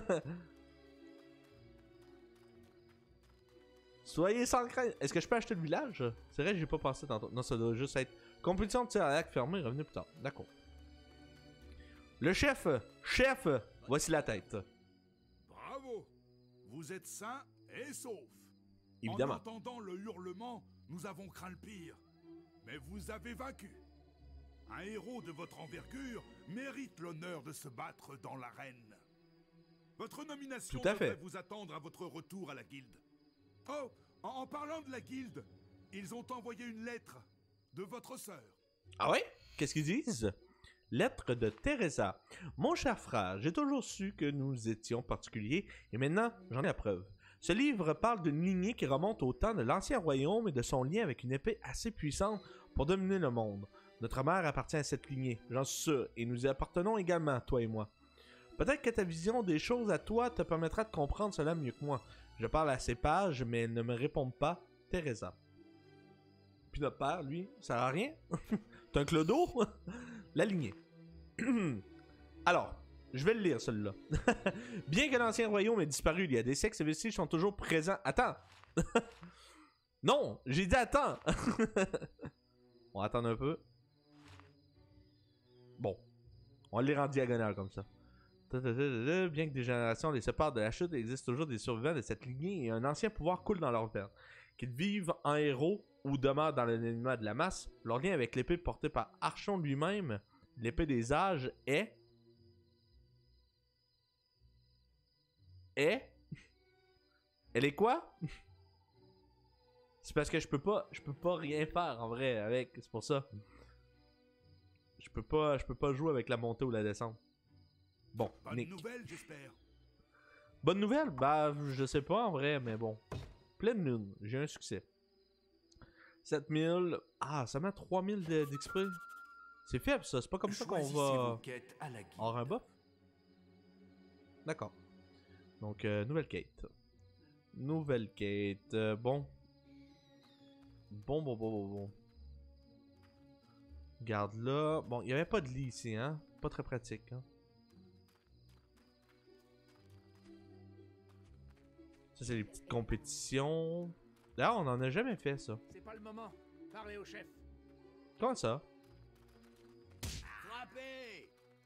Soyez sans crainte. Est-ce que je peux acheter le village? C'est vrai, j'ai pas pensé tantôt. Non, ça doit juste être compétition de tir à l'arc fermé. Revenez plus tard. D'accord. Le chef. Chef. Voici la tête. Bravo. Vous êtes sain et sauf. Évidemment. En entendant le hurlement, nous avons craint le pire. Mais vous avez vaincu. Un héros de votre envergure mérite l'honneur de se battre dans l'arène. Votre nomination devrait vous attendre à votre retour à la guilde. Oh, en parlant de la guilde, ils ont envoyé une lettre de votre sœur. Ah ouais? Qu'est-ce qu'ils disent? Lettre de Teresa. Mon cher frère, j'ai toujours su que nous étions particuliers et maintenant j'en ai la preuve. Ce livre parle d'une lignée qui remonte au temps de l'Ancien Royaume et de son lien avec une épée assez puissante pour dominer le monde. Notre mère appartient à cette lignée, j'en suis sûr, et nous y appartenons également, toi et moi. Peut-être que ta vision des choses à toi te permettra de comprendre cela mieux que moi. Je parle à ces pages, mais elles ne me répondent pas. Teresa. Puis notre père, lui, ça sert à rien. T'es un clodo? La lignée. Alors, je vais le lire, celui-là. Bien que l'ancien royaume ait disparu, il y a des siècles, ces vestiges sont toujours présents. Attends! Non! J'ai dit attends! On va attendre un peu. Bon. On va le lire en diagonale comme ça. Bien que des générations les séparent de la chute, il existe toujours des survivants de cette lignée et un ancien pouvoir coule dans leurs veines. qu'ils vivent en héros ou demeurent dans l'anonymat de la masse, leur lien avec l'épée portée par Archon lui-même, l'épée des âges, est... Elle est quoi? C'est parce que je peux pas rien faire en vrai avec, c'est pour ça. Je peux pas jouer avec la montée ou la descente. Bon, Bonne Nick. nouvelle, j'espère. Bonne nouvelle? Bah, je sais pas en vrai, mais bon. Pleine lune, j'ai un succès. 7000. Ah, ça met 3000 d'XP. C'est faible ça, c'est pas comme ça qu'on Choisissez va vos quêtes à la guilde. avoir un buff. D'accord. Donc, nouvelle quête. Nouvelle quête. Bon. Bon. Garde là. Bon, il n'y avait pas de lit ici, hein. Pas très pratique, hein. Ça, c'est les petites compétitions. D'ailleurs, on en a jamais fait, ça. C'est pas le moment. Parlez au chef. Comment ça? Frappez!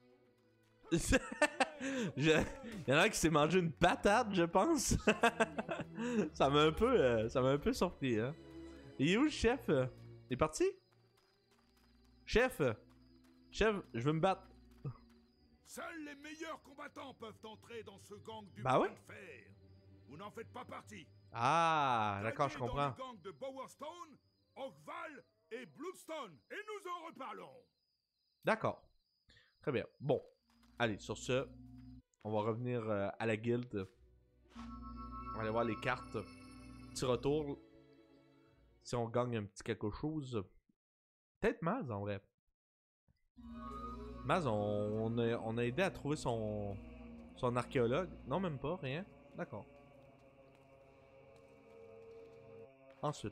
Il y en a qui s'est mangé une patate, je pense. ça m'a un peu surpris, hein. Il est où le chef? Il est parti? Chef, je veux me battre. Seuls les meilleurs combattants peuvent entrer dans ce gang du Bah bras ouais. de fer. Vous n'en faites pas partie. Ah, d'accord, je Gagnez comprends. dans le gang de Bowerstone, Oakval et Bloodstone. Et nous en reparlerons. D'accord. Très bien. Bon. Allez, sur ce, on va revenir à la guilde. On va aller voir les cartes. Petit retour. Si on gagne un petit quelque chose. Peut-être Maz en vrai. Maz, on a aidé à trouver son archéologue. Non, même pas, rien. D'accord. Ensuite,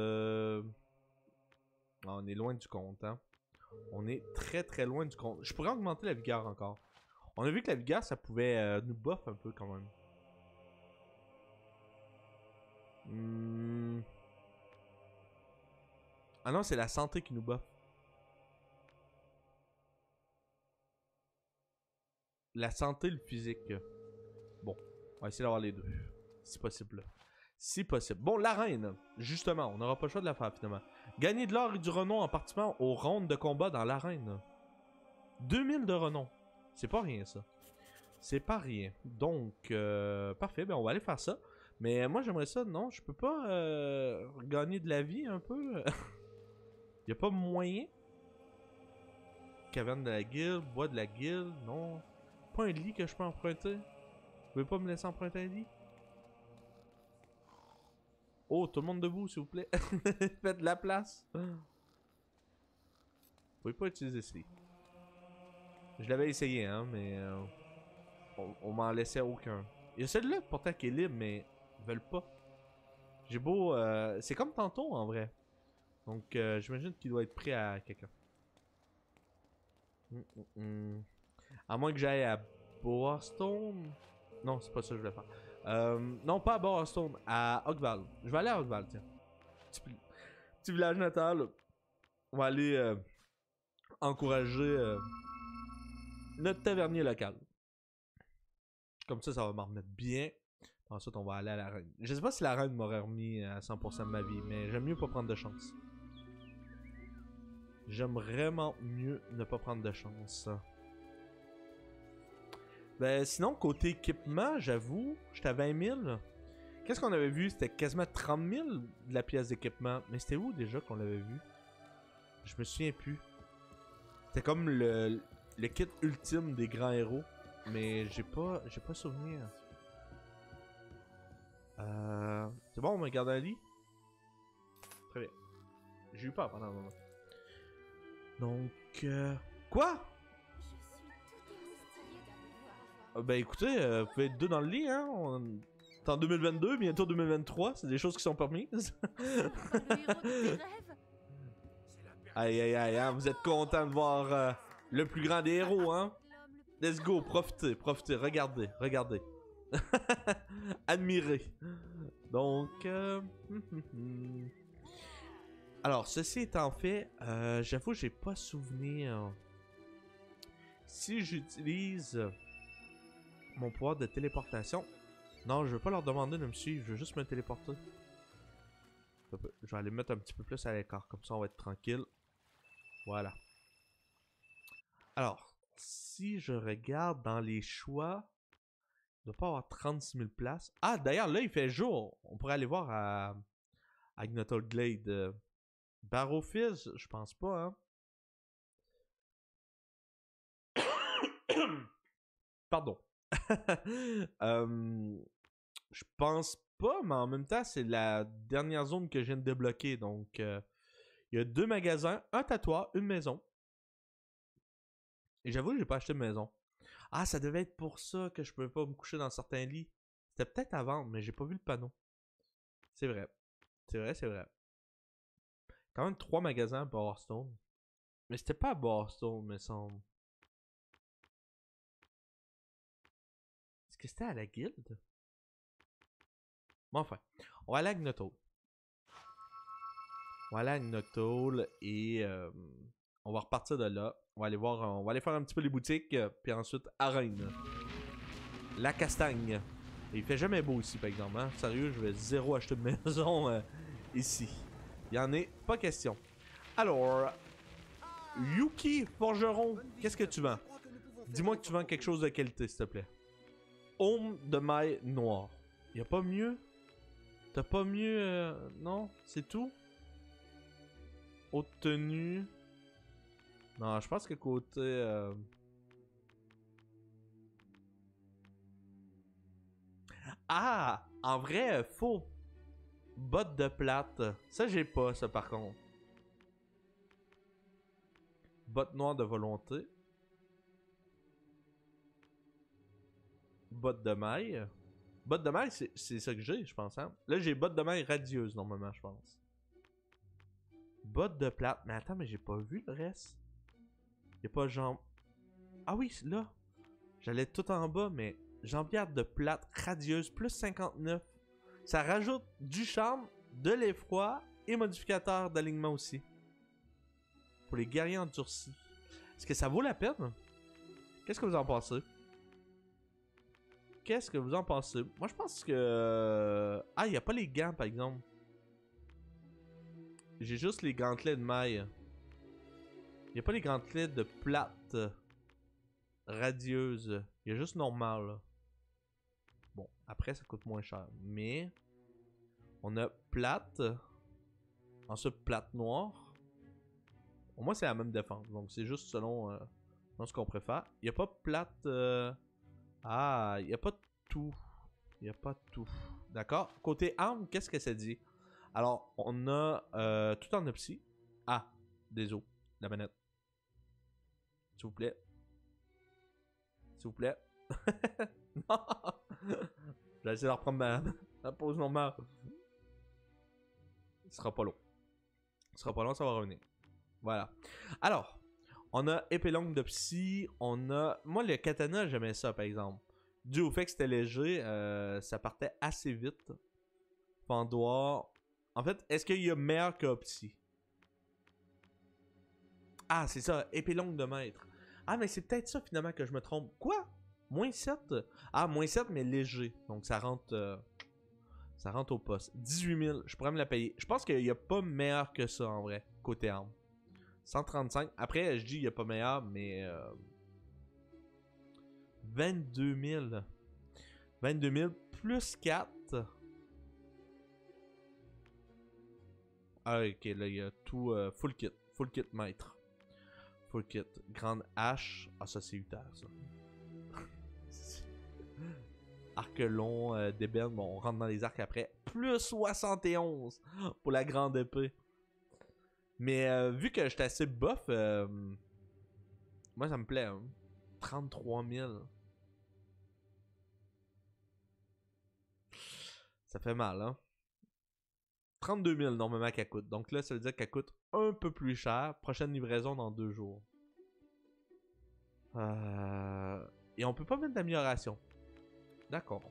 on est loin du compte, hein. On est très loin du compte. Je pourrais augmenter la vigueur encore. On a vu que la vigueur, ça pouvait nous buff un peu quand même. Ah non, c'est la santé qui nous buff. La santé, le physique. Bon, on va essayer d'avoir les deux. Si possible. Si possible. Bon, l'arène. Justement, on n'aura pas le choix de la faire finalement. Gagner de l'or et du renom en participant aux rondes de combat dans l'arène. 2000 de renom. C'est pas rien ça. C'est pas rien. Donc, parfait. Ben, on va aller faire ça. Mais moi, j'aimerais ça. Non, je peux pas gagner de la vie un peu. Y a pas moyen. Caverne de la guilde, bois de la guilde, non. Pas un lit que je peux emprunter. Vous pouvez pas me laisser emprunter un lit? Oh, tout le monde debout, s'il vous plaît. Faites de la place. Vous pouvez pas utiliser ce lit. Je l'avais essayé, hein, mais on m'en laissait aucun. Il y a celui-là pourtant qui est libre, mais ils veulent pas. J'ai beau... c'est comme tantôt, en vrai. Donc, j'imagine qu'il doit être pris à quelqu'un. À moins que j'aille à Bowerstone. Non, c'est pas ça que je voulais faire. Non, pas à Bowerstone, à Oakval. Je vais aller à Oakval, tiens. Petit village natal. On va aller encourager notre tavernier local. Comme ça va m'en remettre bien. Ensuite, on va aller à la reine. Je sais pas si la reine m'aurait remis à 100% de ma vie, mais j'aime mieux pas prendre de chance. J'aime vraiment mieux ne pas prendre de chance. Ben, sinon, côté équipement, j'avoue, j'étais à 20 000. Qu'est-ce qu'on avait vu? C'était quasiment 30 000 de la pièce d'équipement. Mais c'était où déjà qu'on l'avait vu? Je me souviens plus. C'était comme le kit ultime des grands héros. Mais j'ai pas souvenir. C'est bon, on me garde un lit? Très bien. J'ai eu peur pendant un moment. Donc, quoi? Ben écoutez, vous pouvez être deux dans le lit, hein? C'est en 2022, bientôt 2023, c'est des choses qui sont permises. Aïe, hein, vous êtes content de voir le plus grand des héros, hein? Let's go, profitez, regardez. Admirez. Donc, alors, ceci étant fait, j'avoue, j'ai pas souvenir. Si j'utilise mon pouvoir de téléportation, non, je veux pas leur demander de me suivre, je veux juste me téléporter. Je vais aller mettre un petit peu plus à l'écart, comme ça on va être tranquille. Voilà. Alors, si je regarde dans les choix, il doit pas avoir 36 000 places. Ah, d'ailleurs, là, il fait jour. On pourrait aller voir à Agnotal Glade. Barrowfizz, je pense pas, hein. Pardon. Je pense pas, mais en même temps, c'est la dernière zone que je viens de débloquer. Donc, il y a 2 magasins, un tatouage, une maison. Et j'avoue que j'ai pas acheté de maison. Ah, ça devait être pour ça que je pouvais pas me coucher dans certains lits. C'était peut-être à vendre, mais j'ai pas vu le panneau. C'est vrai. C'est vrai, c'est vrai. Quand même 3 magasins à Boston. Mais c'était pas à Boston, me semble. Est-ce que c'était à la guilde? Bon, enfin. On va aller à Agnotal. On va aller à Agnotal et on va repartir de là. On va aller voir, on va aller faire un petit peu les boutiques, puis ensuite à Rennes. La Castagne. Et il fait jamais beau ici, par exemple. Hein? Sérieux, je vais zéro acheter de maison ici. Il y en est pas question. Alors, Yuki Forgeron, qu'est-ce que tu vends? Dis-moi que tu vends quelque chose de qualité, s'il te plaît. Aume de maille noire. Y a pas mieux? T'as pas mieux? Non? C'est tout? Haute tenue. Non, je pense que côté... Ah! En vrai, faux. Bottes de plate. Ça, j'ai pas, ça, par contre. Bottes noires de volonté. Bottes de maille. Bottes de maille, c'est ça que j'ai, je pense. Hein? Là, j'ai bottes de maille radieuses, normalement, je pense. Bottes de plate. Mais attends, mais j'ai pas vu le reste. Y'a pas jambe... Ah oui, là. J'allais tout en bas, mais... Jambière de plate radieuse, plus 59. Ça rajoute du charme, de l'effroi et modificateur d'alignement aussi. Pour les guerriers endurcis. Est-ce que ça vaut la peine? Qu'est-ce que vous en pensez? Qu'est-ce que vous en pensez? Moi, je pense que... Ah, il n'y a pas les gants, par exemple. J'ai juste les gantelets de maille. Il n'y a pas les gantelets de plate radieuse. Il y a juste normal, là. Bon, après, ça coûte moins cher. Mais... On a plate. Ensuite, plate noire. Au moins, c'est la même défense. Donc, c'est juste selon ce qu'on préfère. Il n'y a pas plate... Ah, il n'y a pas tout. Il n'y a pas tout. D'accord. Côté arme, qu'est-ce que ça dit? Alors, on a tout en opsie. Ah, désolé. La manette. S'il vous plaît. S'il vous plaît. Non. Je vais essayer de reprendre ma pause normale. Ce sera pas long. Ce sera pas long, ça va revenir. Voilà. Alors, on a épée longue de psy. On a... Moi, le katana, j'aimais ça, par exemple. Dû au fait que c'était léger, ça partait assez vite. Fendoir. En fait, est-ce qu'il y a meilleur que psy? Ah, c'est ça. Épée longue de maître. Ah, mais c'est peut-être ça, finalement, que je me trompe. Quoi? Moins 7? Ah, moins 7, mais léger. Donc, ça rentre au poste. 18 000. Je pourrais me la payer. Je pense qu'il n'y a pas meilleur que ça, en vrai, côté arme. 135. Après, je dis il n'y a pas meilleur, mais... 22 000. 22 000 plus 4. Ah, ok, là, il y a tout... full kit. Full kit maître. Full kit. Grande hache. Ah, ça, c'est utile, ça. Arc long, d'ébène. Bon, on rentre dans les arcs après. Plus 71 pour la grande épée. Mais vu que j'étais assez buff, moi, ça me plaît. Hein. 33 000. Ça fait mal, hein? 32 000 normalement qu'elle coûte. Donc là, ça veut dire qu'elle coûte un peu plus cher. Prochaine livraison dans 2 jours. Et on peut pas mettre d'amélioration. D'accord.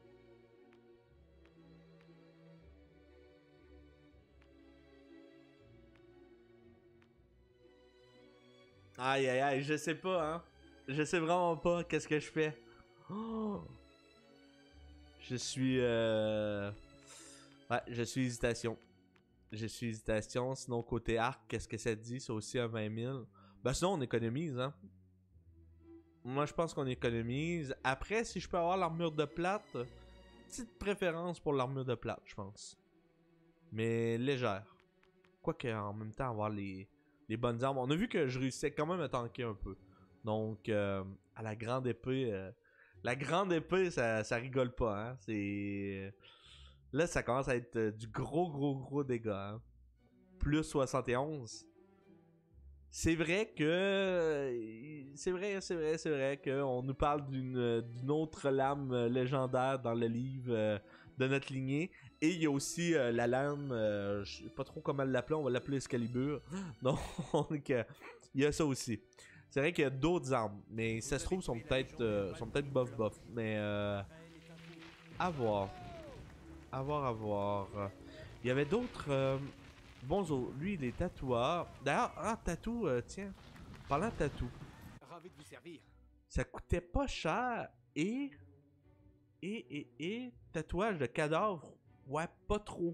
Aïe aïe aïe, je sais pas, hein. Je sais vraiment pas qu'est-ce que je fais. Oh! Je suis... Ouais, je suis hésitation. J'ai su hésitation. Sinon, côté arc, qu'est-ce que ça dit? C'est aussi un 20 000. Ben sinon, on économise, hein. Moi, je pense qu'on économise. Après, si je peux avoir l'armure de plate, petite préférence pour l'armure de plate, je pense. Mais légère. Quoique, en même temps, avoir les bonnes armes. On a vu que je réussissais quand même à tanker un peu. Donc, à la grande épée... la grande épée, ça rigole pas, hein. C'est... Là, ça commence à être du gros dégâts, hein. Plus 71. C'est vrai que... C'est vrai qu'on nous parle d'une autre lame légendaire dans le livre de notre lignée. Et il y a aussi la lame, je sais pas trop comment l'appeler, on va l'appeler Excalibur. Donc, il y a ça aussi. C'est vrai qu'il y a d'autres armes, mais ça se trouve sont peut-être bof. Mais à voir. À voir. Il y avait d'autres bonzo. Lui, il est tatoueur. D'ailleurs, tatou, tiens. Parlant de tatou. Ravi de vous servir. Ça coûtait pas cher et tatouage de cadavre. Ouais, pas trop.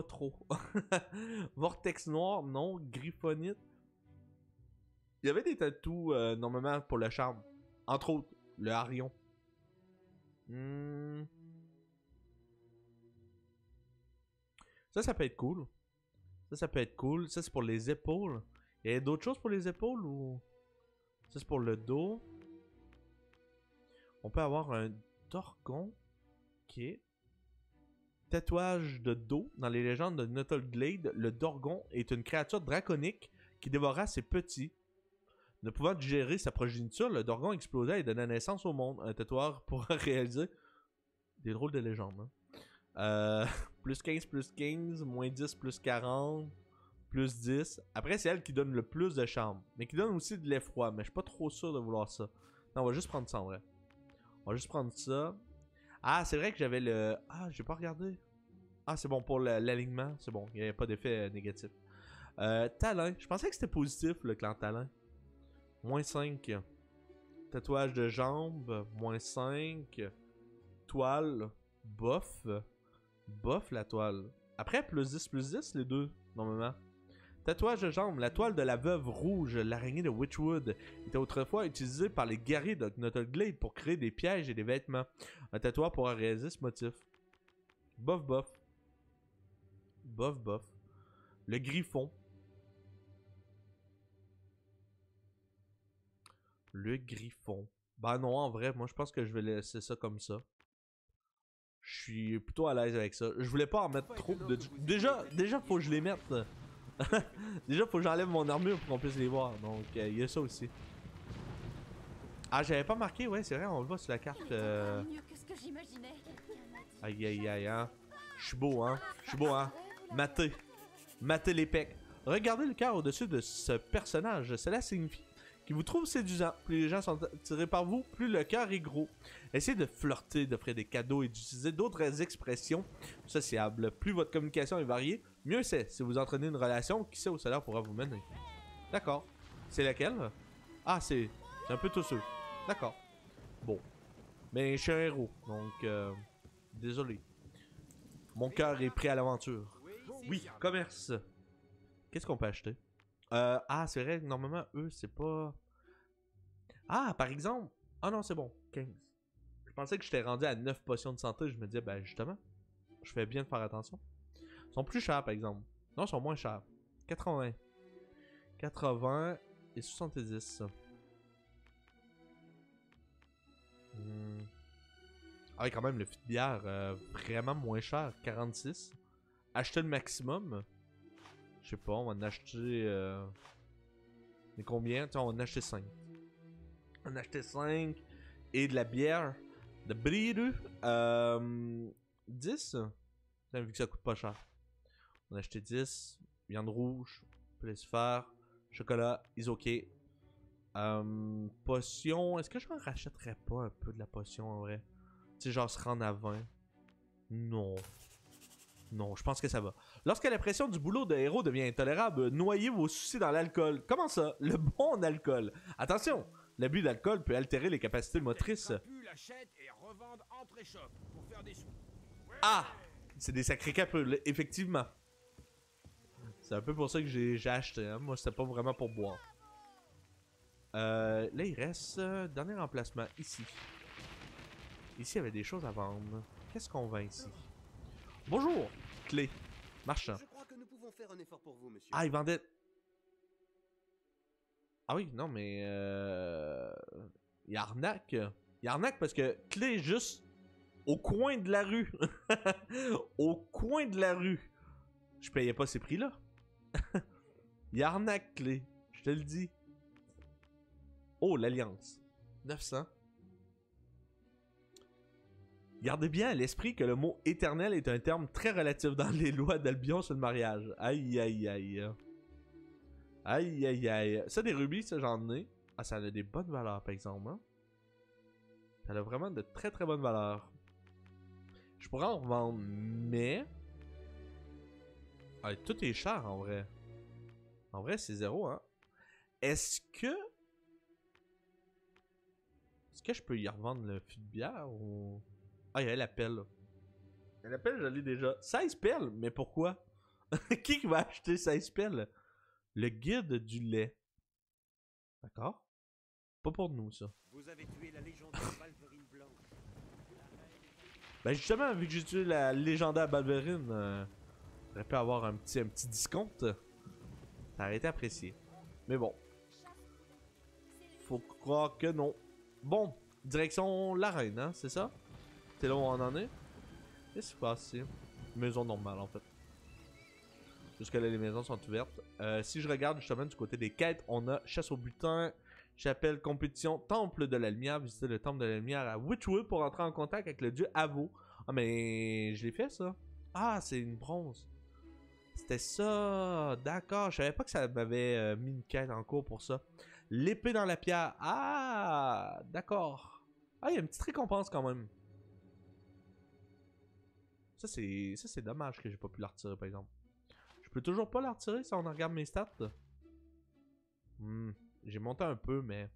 Vortex noir, non. Griffonnite. Il y avait des tatous normalement pour le charme. Entre autres, le Harion. Ça peut être cool. Ça peut être cool. Ça, c'est pour les épaules. Il y a d'autres choses pour les épaules ou... Ça, c'est pour le dos. On peut avoir un Dorgon. Ok. Tatouage de dos. Dans les légendes de Nuttleglade, le Dorgon est une créature draconique qui dévora ses petits. Ne pouvant digérer sa progéniture, le Dorgon explosa et donna naissance au monde. Un tatoueur pourra réaliser des drôles de légendes. Hein? Plus 15, moins 10, plus 40, plus 10. Après, c'est elle qui donne le plus de charme. Mais qui donne aussi de l'effroi. Mais je suis pas trop sûr de vouloir ça. Non, on va juste prendre ça en vrai. On va juste prendre ça. Ah, c'est vrai que j'avais le... Ah, j'ai pas regardé. Ah, c'est bon pour l'alignement. C'est bon, il n'y avait pas d'effet négatif. Talent. Je pensais que c'était positif, le clan talent. Moins 5. Tatouage de jambes. Moins 5. Toile. Bof. Bof la toile. Après, plus 10, les deux, normalement. Tatouage de jambes. La toile de la veuve rouge, l'araignée de Witchwood, était autrefois utilisée par les guerriers de Nuttleglade pour créer des pièges et des vêtements. Un tatoueur pourra réaliser ce motif. Bof. Le griffon. Bah non, en vrai, moi je pense que je vais laisser ça comme ça. Je suis plutôt à l'aise avec ça. Je voulais pas en mettre trop de... Déjà, faut que je les mette. Déjà, faut que j'enlève mon armure pour qu'on puisse les voir. Donc, il y a ça aussi. Ah, j'avais pas marqué, ouais, c'est vrai, on le voit sur la carte. Aïe, hein. Je suis beau, hein. Matez les pecs. Regardez le cœur au-dessus de ce personnage. Cela signifie qu'il vous trouve séduisant. Plus les gens sont attirés par vous, plus le cœur est gros. Essayez de flirter, d'offrir des cadeaux et d'utiliser d'autres expressions sociables. Plus votre communication est variée, mieux c'est. Si vous entraînez une relation, qui sait où cela pourra vous mener. D'accord. C'est laquelle? Ah, c'est un peu tous ceux. D'accord. Bon. Mais je suis un héros, donc désolé. Mon cœur est prêt à l'aventure. Oui, commerce. Qu'est-ce qu'on peut acheter? Ah, c'est vrai, normalement, eux, c'est pas... Ah, par exemple... Ah non, c'est bon, 15. Je pensais que j'étais rendu à 9 potions de santé. Je me disais, ben justement, je fais bien de faire attention. Ils sont plus chers, par exemple. Non, ils sont moins chers. 80 et 70. Ah oui, quand même, le fût de bière, vraiment moins cher. 46. Acheter le maximum. Je sais pas, on va en acheter... Mais combien? Tiens, on va en acheter 5. On a acheté 5. Et de la bière. De Briru. 10. Vu que ça coûte pas cher. On a acheté 10. Viande rouge. Plaisir. Chocolat. Isoké. Potion. Est-ce que je m'en rachèterais pas un peu de la potion en vrai? Tu sais, genre se rendre à 20. Non. Non, je pense que ça va. Lorsque la pression du boulot de héros devient intolérable, noyez vos soucis dans l'alcool. Comment ça? Le bon alcool. Attention, l'abus d'alcool peut altérer les capacités motrices. Ah! C'est des sacrés capules, effectivement. C'est un peu pour ça que j'ai acheté. Hein. Moi, c'était pas vraiment pour boire. Là, il reste dernier emplacement ici. Ici, il y avait des choses à vendre. Qu'est-ce qu'on vend ici? Bonjour, clé, marchand. Je crois que nous pouvons faire un effort pour vous, monsieur. Ah, il vendait... Ah oui, non, mais... Il arnaque. Il arnaque parce que clé est juste au coin de la rue. Au coin de la rue. Je payais pas ces prix-là. Il arnaque clé, je te le dis. Oh, l'Alliance. 900. Gardez bien à l'esprit que le mot éternel est un terme très relatif dans les lois d'Albion sur le mariage. Aïe, aïe, aïe. Aïe, aïe, aïe. Ça, des rubis, ça, j'en ai. Ah, ça a des bonnes valeurs, par exemple. Hein? Ça a vraiment de très, très bonnes valeurs. Je pourrais en revendre, mais... Ah, tout est cher, en vrai. En vrai, c'est zéro, hein. Est-ce que je peux y revendre le fût de bière ou... Ah, il y avait la pelle. La pelle, je l'ai déjà. 16 pelles? Mais pourquoi? Qui va acheter 16 pelles? Le guide du lait. D'accord? Pas pour nous, ça. Vous avez tué la légendaire Balverine Blanche. Ben justement, vu que j'ai tué la légendaire Balverine, j'aurais pu avoir un petit discount. Ça aurait été apprécié. Mais bon. Faut croire que non. Bon, direction l'arène, hein, c'est ça? C'est là où on en est? Qu'est-ce qui se passe ici? Maison normale, en fait. Jusque là, les maisons sont ouvertes. Si je regarde justement du côté des quêtes, on a chasse au butin, chapelle, compétition, temple de la lumière. Visiter le temple de la lumière à Witchwood pour entrer en contact avec le dieu Avo. Ah, mais je l'ai fait, ça. Ah, c'est une bronze. C'était ça. D'accord. Je savais pas que ça m'avait mis une quête en cours pour ça. L'épée dans la pierre. Ah, d'accord. Ah, il y a une petite récompense quand même. Ça, c'est dommage que j'ai pas pu la retirer, par exemple. Je peux toujours pas la retirer si on regarde mes stats. J'ai monté un peu, mais...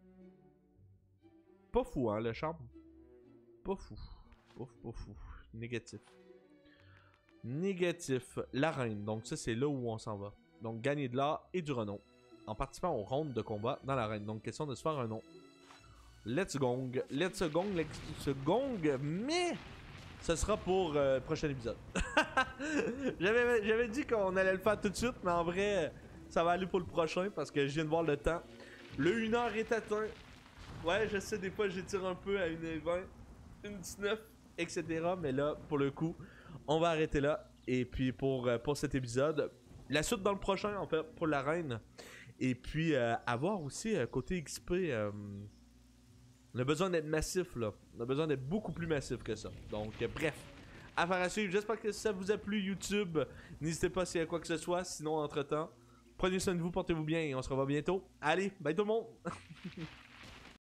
Pas fou, hein, le charme. Pas fou. Pas fou. Négatif. Négatif. L'arène. Donc ça, c'est là où on s'en va. Donc gagner de l'art et du renom. En participant aux rondes de combat dans l'arène. Donc question de se faire un nom. Let's gong. Let's gong. Let's gong. Mais... ce sera pour le prochain épisode. J'avais dit qu'on allait le faire tout de suite, mais en vrai, ça va aller pour le prochain parce que je viens de voir le temps. Le 1h est atteint. Ouais, je sais, des fois j'étire un peu à 1h20, 1h19, etc. Mais là, pour le coup, on va arrêter là. Et puis pour cet épisode, la suite dans le prochain, en fait, pour l'arène. Et puis, avoir aussi côté XP... on a besoin d'être massif, là. On a besoin d'être beaucoup plus massif que ça. Donc, bref. Affaire à suivre. J'espère que ça vous a plu, YouTube. N'hésitez pas s'il y a quoi que ce soit. Sinon, entre-temps, prenez soin de vous, portez-vous bien et on se revoit bientôt. Allez, bye tout le monde!